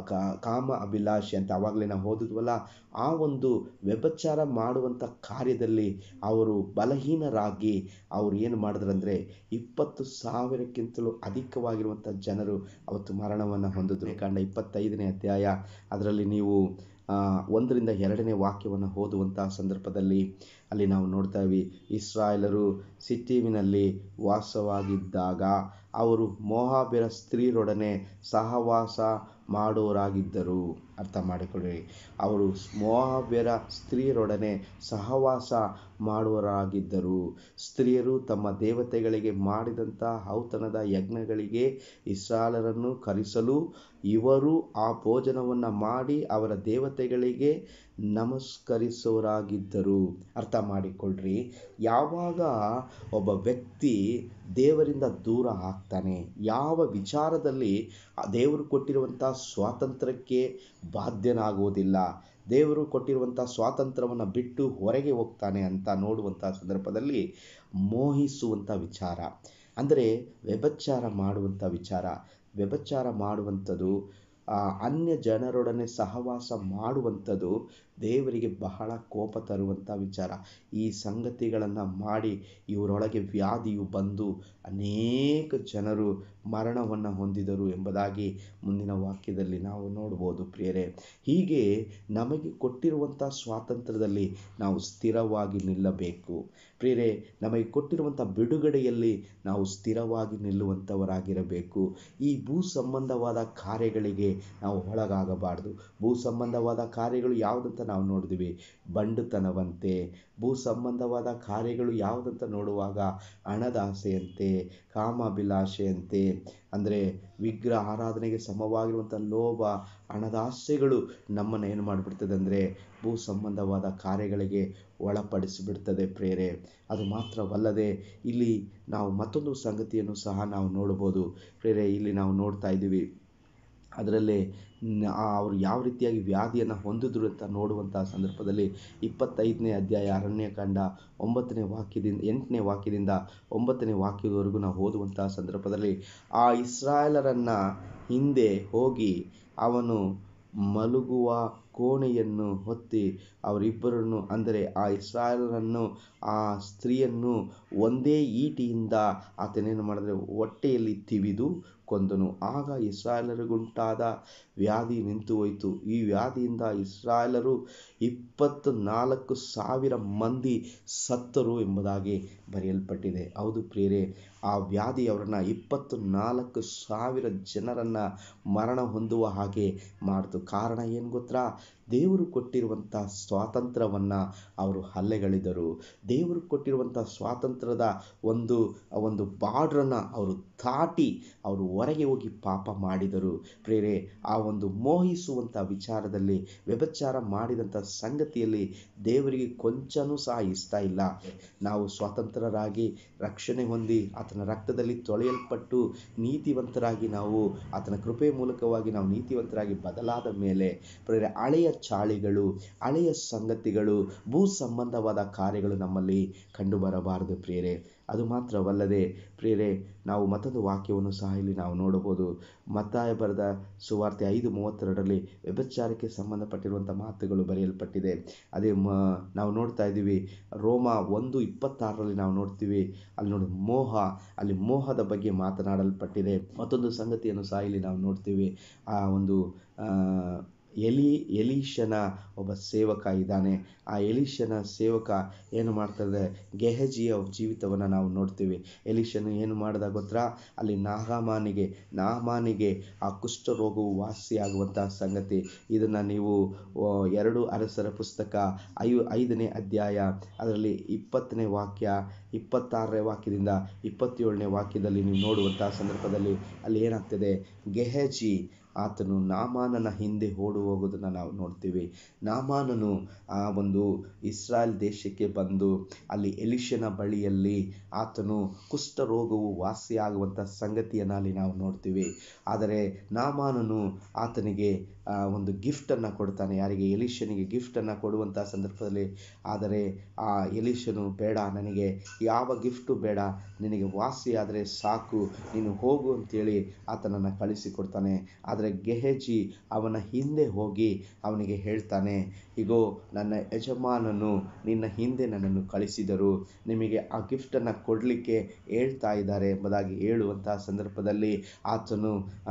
ಕಾಮ ಅಭಿಲಾಷೆ ಅಂತ ಆವಾಗಲೇ ನಾವು ಓದಿದ್ವಲ್ಲ, ಆ ಒಂದು ವ್ಯಭಿಚಾರ ಮಾಡುವಂಥ ಕಾರ್ಯದಲ್ಲಿ ಅವರು ಬಲಹೀನರಾಗಿ ಅವರು ಏನು ಮಾಡಿದ್ರಂದರೆ 20,000ಕ್ಕಿಂತಲೂ ಅಧಿಕವಾಗಿರುವಂಥ ಜನರು ಅವತ್ತು ಮರಣವನ್ನು ಹೊಂದಿದ್ರು. ಕಾಂಡ 25ನೇ ಅಧ್ಯಾಯ ಅದರಲ್ಲಿ ನೀವು 1ರಿಂದ 2ನೇ ವಾಕ್ಯವನ್ನು ಓದುವಂತಹ ಸಂದರ್ಭದಲ್ಲಿ ಅಲ್ಲಿ ನಾವು ನೋಡ್ತಾ ಇದ್ದೀವಿ. ಇಸ್ರಾಯೇಲರು ಸಿಟ್ಟೀಮಿನಲ್ಲಿ ವಾಸವಾಗಿದ್ದಾಗ ಅವರು ಮೋವಾಬ್ಯರ ಸ್ತ್ರೀಯರೊಡನೆ ಸಹವಾಸ ಮಾಡೋರಾಗಿದ್ದರು. ಅರ್ಥ ಮಾಡಿಕೊಳ್ಳಿ, ಅವರು ಮೋವಾಬ್ಯರ ಸ್ತ್ರೀಯರೊಡನೆ ಸಹವಾಸ ಮಾಡುವರಾಗಿದ್ದರು. ಸ್ತ್ರೀಯರು ತಮ್ಮ ದೇವತೆಗಳಿಗೆ ಮಾಡಿದಂಥ ಔತಣದ ಯಜ್ಞಗಳಿಗೆ ಇಸ್ರಾಯೇಲರನ್ನು ಕರೆಸಲು ಇವರು ಆ ಭೋಜನವನ್ನು ಮಾಡಿ ಅವರ ದೇವತೆಗಳಿಗೆ ನಮಸ್ಕರಿಸುವರಾಗಿದ್ದರು. ಅರ್ಥ ಮಾಡಿಕೊಳ್ಳ್ರಿ, ಯಾವಾಗ ಒಬ್ಬ ವ್ಯಕ್ತಿ ದೇವರಿಂದ ದೂರ ಆಗ್ತಾನೆ, ಯಾವ ವಿಚಾರದಲ್ಲಿ ದೇವರು ಕೊಟ್ಟಿರುವಂಥ ಸ್ವಾತಂತ್ರ್ಯಕ್ಕೆ ಬಾಧ್ಯನಾಗುವುದಿಲ್ಲ, ದೇವರು ಕೊಟ್ಟಿರುವಂಥ ಸ್ವಾತಂತ್ರ್ಯವನ್ನು ಬಿಟ್ಟು ಹೊರಗೆ ಹೋಗ್ತಾನೆ ಅಂತ ನೋಡುವಂಥ ಸಂದರ್ಭದಲ್ಲಿ ಮೋಹಿಸುವಂಥ ವಿಚಾರ ಅಂದರೆ ವ್ಯಭಿಚಾರ ಮಾಡುವಂಥ ವಿಚಾರ. ವ್ಯಭಿಚಾರ ಮಾಡುವಂಥದ್ದು, ಅನ್ಯ ಜನರೊಡನೆ ಸಹವಾಸ ಮಾಡುವಂಥದ್ದು ದೇವರಿಗೆ ಬಹಳ ಕೋಪ ತರುವಂಥ ವಿಚಾರ. ಈ ಸಂಗತಿಗಳನ್ನು ಮಾಡಿ ಇವರೊಳಗೆ ವ್ಯಾಧಿಯು ಬಂದು ಅನೇಕ ಜನರು ಮರಣವನ್ನು ಹೊಂದಿದರು ಎಂಬುದಾಗಿ ಮುಂದಿನ ವಾಕ್ಯದಲ್ಲಿ ನಾವು ನೋಡ್ಬೋದು. ಪ್ರಿಯರೇ, ಹೀಗೆ ನಮಗೆ ಕೊಟ್ಟಿರುವಂಥ ಸ್ವಾತಂತ್ರ್ಯದಲ್ಲಿ ನಾವು ಸ್ಥಿರವಾಗಿ ನಿಲ್ಲಬೇಕು. ಪ್ರಿಯರೇ, ನಮಗೆ ಕೊಟ್ಟಿರುವಂಥ ಬಿಡುಗಡೆಯಲ್ಲಿ ನಾವು ಸ್ಥಿರವಾಗಿ ನಿಲ್ಲುವಂಥವರಾಗಿರಬೇಕು. ಈ ಭೂ ಸಂಬಂಧವಾದ ಕಾರ್ಯಗಳಿಗೆ ನಾವು ಒಳಗಾಗಬಾರ್ದು. ಭೂ ಸಂಬಂಧವಾದ ಕಾರ್ಯಗಳು ಯಾವುದಂತ ನಾವು ನೋಡಿದ್ವಿ. ಬಂಡುತನವಂತೆ, ಭೂ ಸಂಬಂಧವಾದ ಕಾರ್ಯಗಳು ಯಾವುದಂತ ನೋಡುವಾಗ ಹಣದ ಆಸೆಯಂತೆ, ಕಾಮಾಭಿಲಾಷೆಯಂತೆ, ಅಂದರೆ ವಿಗ್ರಹ ಆರಾಧನೆಗೆ ಸಮವಾಗಿರುವಂಥ ಲೋಭ, ಹಣದ ಆಸೆಗಳು ನಮ್ಮನ್ನು ಏನು ಮಾಡಿಬಿಡ್ತದೆ ಅಂದರೆ ಭೂ ಸಂಬಂಧವಾದ ಕಾರ್ಯಗಳಿಗೆ ಒಳಪಡಿಸಿಬಿಡ್ತದೆ ಪ್ರೇರೆ. ಅದು ಮಾತ್ರವಲ್ಲದೆ ಇಲ್ಲಿ ನಾವು ಮತ್ತೊಂದು ಸಂಗತಿಯನ್ನು ಸಹ ನಾವು ನೋಡ್ಬೋದು ಪ್ರೇರೆ. ಇಲ್ಲಿ ನಾವು ನೋಡ್ತಾ ಇದ್ದೀವಿ, ಅದರಲ್ಲೇ ಅವರು ಯಾವ ರೀತಿಯಾಗಿ ವ್ಯಾಧಿಯನ್ನು ಹೊಂದಿದ್ರು ಅಂತ ನೋಡುವಂಥ ಸಂದರ್ಭದಲ್ಲಿ 25ನೇ ಅಧ್ಯಾಯ ಅರಣ್ಯಕಾಂಡ 9ನೇ ವಾಕ್ಯದಿಂದ 8ನೇ ವಾಕ್ಯದಿಂದ 9ನೇ ವಾಕ್ಯದವರೆಗೂ ನಾವು ಓದುವಂತಹ ಸಂದರ್ಭದಲ್ಲಿ, ಆ ಇಸ್ರಾಯೇಲರನ್ನು ಹಿಂದೆ ಹೋಗಿ ಅವನು ಮಲಗುವ ಕೋಣೆಯನ್ನು ಹೊತ್ತಿ ಅವರಿಬ್ಬರನ್ನು, ಅಂದರೆ ಆ ಇಸ್ರಾಯೇಲರನ್ನು ಆ ಸ್ತ್ರೀಯನ್ನು ಒಂದೇ ಈಟಿಯಿಂದ ಆತನೇನು ಮಾಡಿದ್ರೆ ಹೊಟ್ಟೆಯಲ್ಲಿ ತಿವಿದು ಕೊಂದನು. ಆಗ ಇಸ್ರಾಯೇಲರಿಗುಂಟಾದ ವ್ಯಾಧಿ ನಿಂತು ಹೋಯಿತು. ಈ ವ್ಯಾಧಿಯಿಂದ ಇಸ್ರಾಯೇಲರು 24,000 ಮಂದಿ ಸತ್ತರು ಎಂಬುದಾಗಿ ಬರೆಯಲ್ಪಟ್ಟಿದೆ. ಹೌದು ಪ್ರಿಯರೇ, ಆ ವ್ಯಾಧಿ ಅವರನ್ನು 24,000 ಜನರನ್ನು ಮರಣ ಹೊಂದುವ ಹಾಗೆ ಮಾಡಿತು. ಕಾರಣ ಏನು ಗೊತ್ತಾ? ದೇವರು ಕೊಟ್ಟಿರುವಂಥ ಸ್ವಾತಂತ್ರ್ಯವನ್ನು ಅವರು ಹಲ್ಲೆಗಳಿದರು. ದೇವರು ಕೊಟ್ಟಿರುವಂಥ ಸ್ವಾತಂತ್ರ್ಯದ ಒಂದು ಬಾರ್ಡ್ರನ್ನು ಅವರು ದಾಟಿ ಅವರು ಹೊರಗೆ ಹೋಗಿ ಪಾಪ ಮಾಡಿದರು ಪ್ರೇರೆ. ಆ ಒಂದು ಮೋಹಿಸುವಂಥ ವಿಚಾರದಲ್ಲಿ, ವ್ಯಭಿಚಾರ ಮಾಡಿದಂಥ ಸಂಗತಿಯಲ್ಲಿ ದೇವರಿಗೆ ಕೊಂಚನೂ ಸಹ ಇಷ್ಟ ಇಲ್ಲ. ನಾವು ಸ್ವತಂತ್ರರಾಗಿ ರಕ್ಷಣೆ ಹೊಂದಿ ಆತನ ರಕ್ತದಲ್ಲಿ ತೊಳೆಯಲ್ಪಟ್ಟು ನೀತಿವಂತರಾಗಿ ನಾವು ಆತನ ಕೃಪೆಯ ಮೂಲಕವಾಗಿ ನಾವು ನೀತಿವಂತರಾಗಿ ಬದಲಾದ ಮೇಲೆ ಪ್ರೇರೆ, ಹಳೆಯ ಚಾಳಿಗಳು, ಹಳೆಯ ಸಂಗತಿಗಳು, ಭೂ ಸಂಬಂಧವಾದ ಕಾರ್ಯಗಳು ನಮ್ಮಲ್ಲಿ ಕಂಡು ಬರಬಾರದು ಪ್ರಿಯರೇ. ಅದು ಮಾತ್ರವಲ್ಲದೆ ಪ್ರಿಯರೇ, ನಾವು ಮತ್ತೊಂದು ವಾಕ್ಯವನ್ನು ಸಹ ಇಲ್ಲಿ ನಾವು ನೋಡಬಹುದು. ಮತ್ತಾಯ ಬರೆದ ಸುವಾರ್ತೆ 5:32 ವ್ಯಭಿಚಾರಕ್ಕೆ ಸಂಬಂಧಪಟ್ಟಿರುವಂಥ ಮಾತುಗಳು ಬರೆಯಲ್ಪಟ್ಟಿದೆ. ಅದೇ ನಾವು ನೋಡ್ತಾ ಇದ್ದೀವಿ. ರೋಮ 1:26 ನಾವು ನೋಡ್ತೀವಿ. ಅಲ್ಲಿ ನೋಡಿ ಅಲ್ಲಿ ಮೋಹದ ಬಗ್ಗೆ ಮಾತನಾಡಲ್ಪಟ್ಟಿದೆ. ಮತ್ತೊಂದು ಸಂಗತಿಯನ್ನು ಸಹ ಇಲ್ಲಿ ನಾವು ನೋಡ್ತೀವಿ. ಆ ಒಂದು ಎಲೀಷನ ಒಬ್ಬ ಸೇವಕ ಇದ್ದಾನೆ. ಆ ಎಲೀಷನ ಸೇವಕ ಏನು ಮಾಡ್ತಾರೆ, ಗೆಹಜಿಯ ಜೀವಿತವನ್ನು ನಾವು ನೋಡ್ತೀವಿ. ಎಲೀಷನು ಏನು ಮಾಡಿದ ಗೊತ್ತಾ? ಅಲ್ಲಿ ನಾಮಾನಿಗೆ ಆ ಕುಷ್ಠರೋಗವು ವಾಸಿಯಾಗುವಂತಹ ಸಂಗತಿ. ಇದನ್ನು ನೀವು 2 ಅರಸರ ಪುಸ್ತಕ 5ನೇ ಅಧ್ಯಾಯ ಅದರಲ್ಲಿ 20ನೇ ವಾಕ್ಯ 26ನೇ ವಾಕ್ಯದಿಂದ 27ನೇ ವಾಕ್ಯದಲ್ಲಿ ನೀವು ನೋಡುವಂತಹ ಸಂದರ್ಭದಲ್ಲಿ ಅಲ್ಲಿ ಏನಾಗ್ತದೆ, ಗೆಹಜಿ ಆತನು ನಾಮಾನನ ಹಿಂದೆ ಓಡಿ ಹೋಗೋದನ್ನು ನಾವು ನೋಡ್ತೀವಿ. ನಾಮಾನನು ಆ ಒಂದು ಇಸ್ರಾಯೇಲ್ ದೇಶಕ್ಕೆ ಬಂದು ಅಲ್ಲಿ ಎಲೀಷನ ಬಳಿಯಲ್ಲಿ ಆತನು ಕುಷ್ಠರೋಗವು ವಾಸಿಯಾಗುವಂಥ ಸಂಗತಿಯನ್ನು ಅಲ್ಲಿ ನಾವು ನೋಡ್ತೀವಿ. ಆದರೆ ನಾಮಾನನು ಆತನಿಗೆ ಒಂದು ಗಿಫ್ಟನ್ನು ಕೊಡ್ತಾನೆ. ಯಾರಿಗೆ? ಎಲೀಷನಿಗೆ ಗಿಫ್ಟನ್ನು ಕೊಡುವಂಥ ಸಂದರ್ಭದಲ್ಲಿ, ಆದರೆ ಆ ಎಲೀಷನು, ಬೇಡ, ನನಗೆ ಯಾವ ಗಿಫ್ಟು ಬೇಡ, ನಿನಗೆ ವಾಸಿಯಾದರೆ ಸಾಕು, ನೀನು ಹೋಗು ಅಂತೇಳಿ ಆತನನ್ನು ಕಳಿಸಿಕೊಡ್ತಾನೆ. ಆದರೆ ಗೆಹಜಿ ಅವನ ಹಿಂದೆ ಹೋಗಿ ಅವನಿಗೆ ಹೇಳ್ತಾನೆ, ಇಗೋ ನನ್ನ ಯಜಮಾನನು ನಿನ್ನ ಹಿಂದೆ ನನ್ನನ್ನು ಕಳಿಸಿದರು, ನಿಮಗೆ ಆ ಗಿಫ್ಟನ್ನು ಕೊಡಲಿಕ್ಕೆ ಹೇಳ್ತಾ ಇದ್ದಾರೆ ಎಂಬುದಾಗಿ ಹೇಳುವಂತಹ ಸಂದರ್ಭದಲ್ಲಿ ಆತನು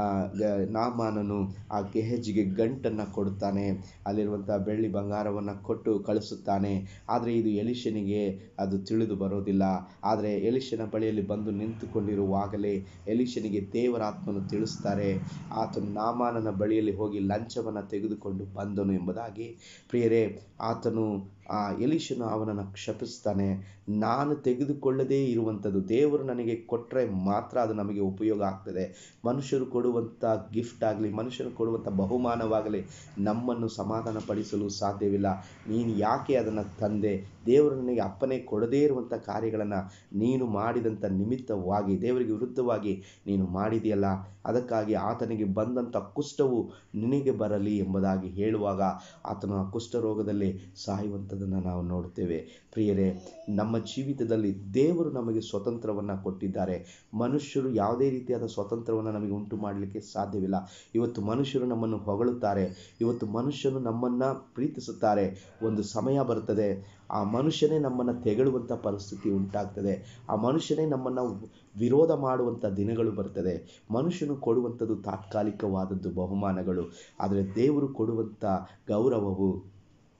ನಾಮಾನನು ಆ ಗೆಹಜಿಗೆ ಗಂಟನ್ನು ಕೊಡುತ್ತಾನೆ. ಅಲ್ಲಿರುವಂಥ ಬೆಳ್ಳಿ ಬಂಗಾರವನ್ನು ಕೊಟ್ಟು ಕಳಿಸುತ್ತಾನೆ. ಆದರೆ ಇದು ಎಲೀಷನಿಗೆ ಅದು ತಿಳಿದು ಬರೋದಿಲ್ಲ. ಆದರೆ ಎಲೀಷನ ಬಳಿಯಲ್ಲಿ ಬಂದು ನಿಂತುಕೊಂಡಿರುವಾಗಲೇ ಎಲೀಷನಿಗೆ ದೇವರ ಆತ್ಮನು ತಿಳಿಸ್ತಾರೆ, ಆತನು ನಾಮಾನನ ಬಳಿಯಲ್ಲಿ ಹೋಗಿ ಲಂಚವನ್ನು ತೆಗೆದುಕೊಂಡು ಬಂದನು ಎಂಬುದಾಗಿ. ಪ್ರಿಯರೇ, ಆತನು ಎಲೀಷನು ಅವನನ್ನು ಕ್ಷಪಿಸ್ತಾನೆ. ನಾನು ತೆಗೆದುಕೊಳ್ಳದೇ ಇರುವಂಥದ್ದು ದೇವರು ನನಗೆ ಕೊಟ್ಟರೆ ಮಾತ್ರ ಅದು ನಮಗೆ ಉಪಯೋಗ ಆಗ್ತದೆ. ಮನುಷ್ಯರು ಕೊಡುವಂಥ ಗಿಫ್ಟ್ ಆಗಲಿ, ಮನುಷ್ಯರು ಕೊಡುವಂಥ ಬಹುಮಾನವಾಗಲಿ ನಮ್ಮನ್ನು ಸಮಾಧಾನ ಪಡಿಸಲು ಸಾಧ್ಯವಿಲ್ಲ. ನೀನು ಯಾಕೆ ಅದನ್ನು ತಂದೆ? ದೇವರು ನನಗೆ ಅಪ್ಪನೇ ಕೊಡದೇ ಇರುವಂಥ ಕಾರ್ಯಗಳನ್ನು ನೀನು ಮಾಡಿದಂಥ ನಿಮಿತ್ತವಾಗಿ ದೇವರಿಗೆ ವಿರುದ್ಧವಾಗಿ ನೀನು ಮಾಡಿದೆಯಲ್ಲ, ಅದಕ್ಕಾಗಿ ಆತನಿಗೆ ಬಂದಂಥ ಕುಷ್ಠವು ನಿನಗೆ ಬರಲಿ ಎಂಬುದಾಗಿ ಹೇಳುವಾಗ ಆತನು ಆ ಕುಷ್ಠರೋಗದಲ್ಲಿ ಸಾಯುವಂಥದ್ದನ್ನು ನಾವು ನೋಡ್ತೇವೆ. ಪ್ರಿಯರೇ, ನಮ್ಮ ಜೀವಿತದಲ್ಲಿ ದೇವರು ನಮಗೆ ಸ್ವತಂತ್ರವನ್ನು ಕೊಟ್ಟಿದ್ದಾರೆ. ಮನುಷ್ಯರು ಯಾವುದೇ ರೀತಿಯಾದ ಸ್ವತಂತ್ರವನ್ನು ನಮಗೆ ಉಂಟು ಮಾಡಲಿಕ್ಕೆ ಸಾಧ್ಯವಿಲ್ಲ. ಇವತ್ತು ಮನುಷ್ಯರು ನಮ್ಮನ್ನು ಹೊಗಳುತ್ತಾರೆ, ಇವತ್ತು ಮನುಷ್ಯನು ನಮ್ಮನ್ನು ಪ್ರೀತಿಸುತ್ತಾರೆ. ಒಂದು ಸಮಯ ಬರ್ತದೆ, ಆ ಮನುಷ್ಯನೇ ನಮ್ಮನ್ನು ತೆಗಳುವಂಥ ಪರಿಸ್ಥಿತಿ ಉಂಟಾಗ್ತದೆ. ಆ ಮನುಷ್ಯನೇ ನಮ್ಮನ್ನು ವಿರೋಧ ಮಾಡುವಂಥ ದಿನಗಳು ಬರ್ತದೆ. ಮನುಷ್ಯನು ಕೊಡುವಂಥದ್ದು ತಾತ್ಕಾಲಿಕವಾದದ್ದು ಬಹುಮಾನಗಳು, ಆದರೆ ದೇವರು ಕೊಡುವಂಥ ಗೌರವವು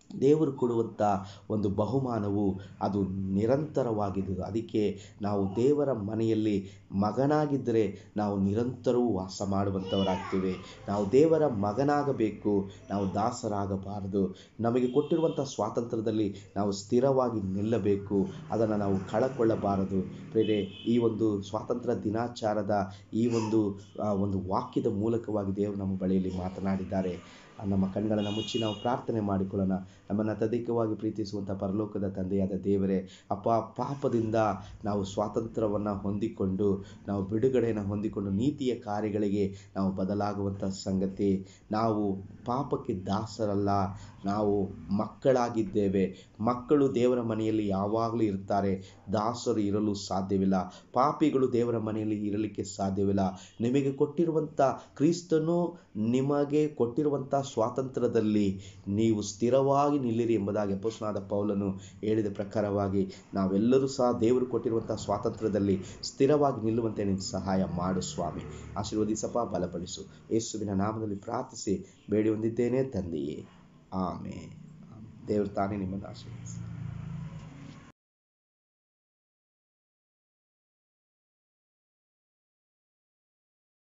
ದೇವರು ಕೊಡುವಂಥ ಒಂದು ಬಹುಮಾನವು ಅದು ನಿರಂತರವಾಗಿದ್ದು, ಅದಕ್ಕೆ ನಾವು ದೇವರ ಮನೆಯಲ್ಲಿ ಮಗನಾಗಿದ್ದರೆ ನಾವು ನಿರಂತರವೂ ವಾಸ ಮಾಡುವಂಥವರಾಗ್ತೀವಿ. ನಾವು ದೇವರ ಮಗನಾಗಬೇಕು, ನಾವು ದಾಸರಾಗಬಾರದು. ನಮಗೆ ಕೊಟ್ಟಿರುವಂಥ ಸ್ವಾತಂತ್ರ್ಯದಲ್ಲಿ ನಾವು ಸ್ಥಿರವಾಗಿ ನಿಲ್ಲಬೇಕು, ಅದನ್ನು ನಾವು ಕಳಕೊಳ್ಳಬಾರದು. ಪ್ರಿಯರೇ, ಈ ಒಂದು ಸ್ವಾತಂತ್ರ್ಯ ದಿನಾಚಾರದ ಈ ಒಂದು ವಾಕ್ಯದ ಮೂಲಕವಾಗಿ ದೇವರು ನಮ್ಮ ಬಳಿಯಲ್ಲಿ ಮಾತನಾಡಿದ್ದಾರೆ. ನಮ್ಮ ಕಣ್ಗಳನ್ನು ಮುಚ್ಚಿ ನಾವು ಪ್ರಾರ್ಥನೆ ಮಾಡಿಕೊಳ್ಳೋಣ. ನಮ್ಮನ್ನು ಅತ್ಯಧಿಕವಾಗಿ ಪ್ರೀತಿಸುವಂಥ ಪರಲೋಕದ ತಂದೆಯಾದ ದೇವರೇ, ಅಪ್ಪ, ಪಾಪದಿಂದ ನಾವು ಸ್ವಾತಂತ್ರ್ಯವನ್ನು ಹೊಂದಿಕೊಂಡು, ನಾವು ಬಿಡುಗಡೆಯನ್ನು ಹೊಂದಿಕೊಂಡು ನೀತಿಯ ಕಾರ್ಯಗಳಿಗೆ ನಾವು ಬದಲಾಗುವಂಥ ಸಂಗತಿ. ನಾವು ಪಾಪಕ್ಕೆ ದಾಸರಲ್ಲ, ನಾವು ಮಕ್ಕಳಾಗಿದ್ದೇವೆ. ಮಕ್ಕಳು ದೇವರ ಮನೆಯಲ್ಲಿ ಯಾವಾಗಲೂ ಇರ್ತಾರೆ, ದಾಸರು ಇರಲು ಸಾಧ್ಯವಿಲ್ಲ. ಪಾಪಿಗಳು ದೇವರ ಮನೆಯಲ್ಲಿ ಇರಲಿಕ್ಕೆ ಸಾಧ್ಯವಿಲ್ಲ. ನಿಮಗೆ ಕೊಟ್ಟಿರುವಂಥ ಕ್ರಿಸ್ತನು ನಿಮಗೆ ಕೊಟ್ಟಿರುವಂಥ ಸ್ವಾತಂತ್ರ್ಯದಲ್ಲಿ ನೀವು ಸ್ಥಿರವಾಗಿ ನಿಲ್ಲಿರಿ ಎಂಬುದಾಗಿ ಅಪೊಸ್ತಲನಾದ ಪೌಲನು ಹೇಳಿದ ಪ್ರಕಾರವಾಗಿ ನಾವೆಲ್ಲರೂ ಸಹ ದೇವರು ಕೊಟ್ಟಿರುವಂಥ ಸ್ವಾತಂತ್ರ್ಯದಲ್ಲಿ ಸ್ಥಿರವಾಗಿ ನಿಲ್ಲುವಂತೆ ನೀನು ಸಹಾಯ ಮಾಡು ಸ್ವಾಮಿ. ಆಶೀರ್ವದಿಸಪ್ಪ, ಬಲಪಡಿಸು. ಯೇಸುವಿನ ನಾಮದಲ್ಲಿ ಪ್ರಾರ್ಥಿಸಿ ಬೇಡಿ ಹೊಂದಿದ್ದೇನೆ ತಂದೆಯೇ, ಆಮೇನ್. ದೇವರು ತಾನೇ ನಿಮ್ಮನ್ನು ಆಶೀರ್ವದಿಸಿ.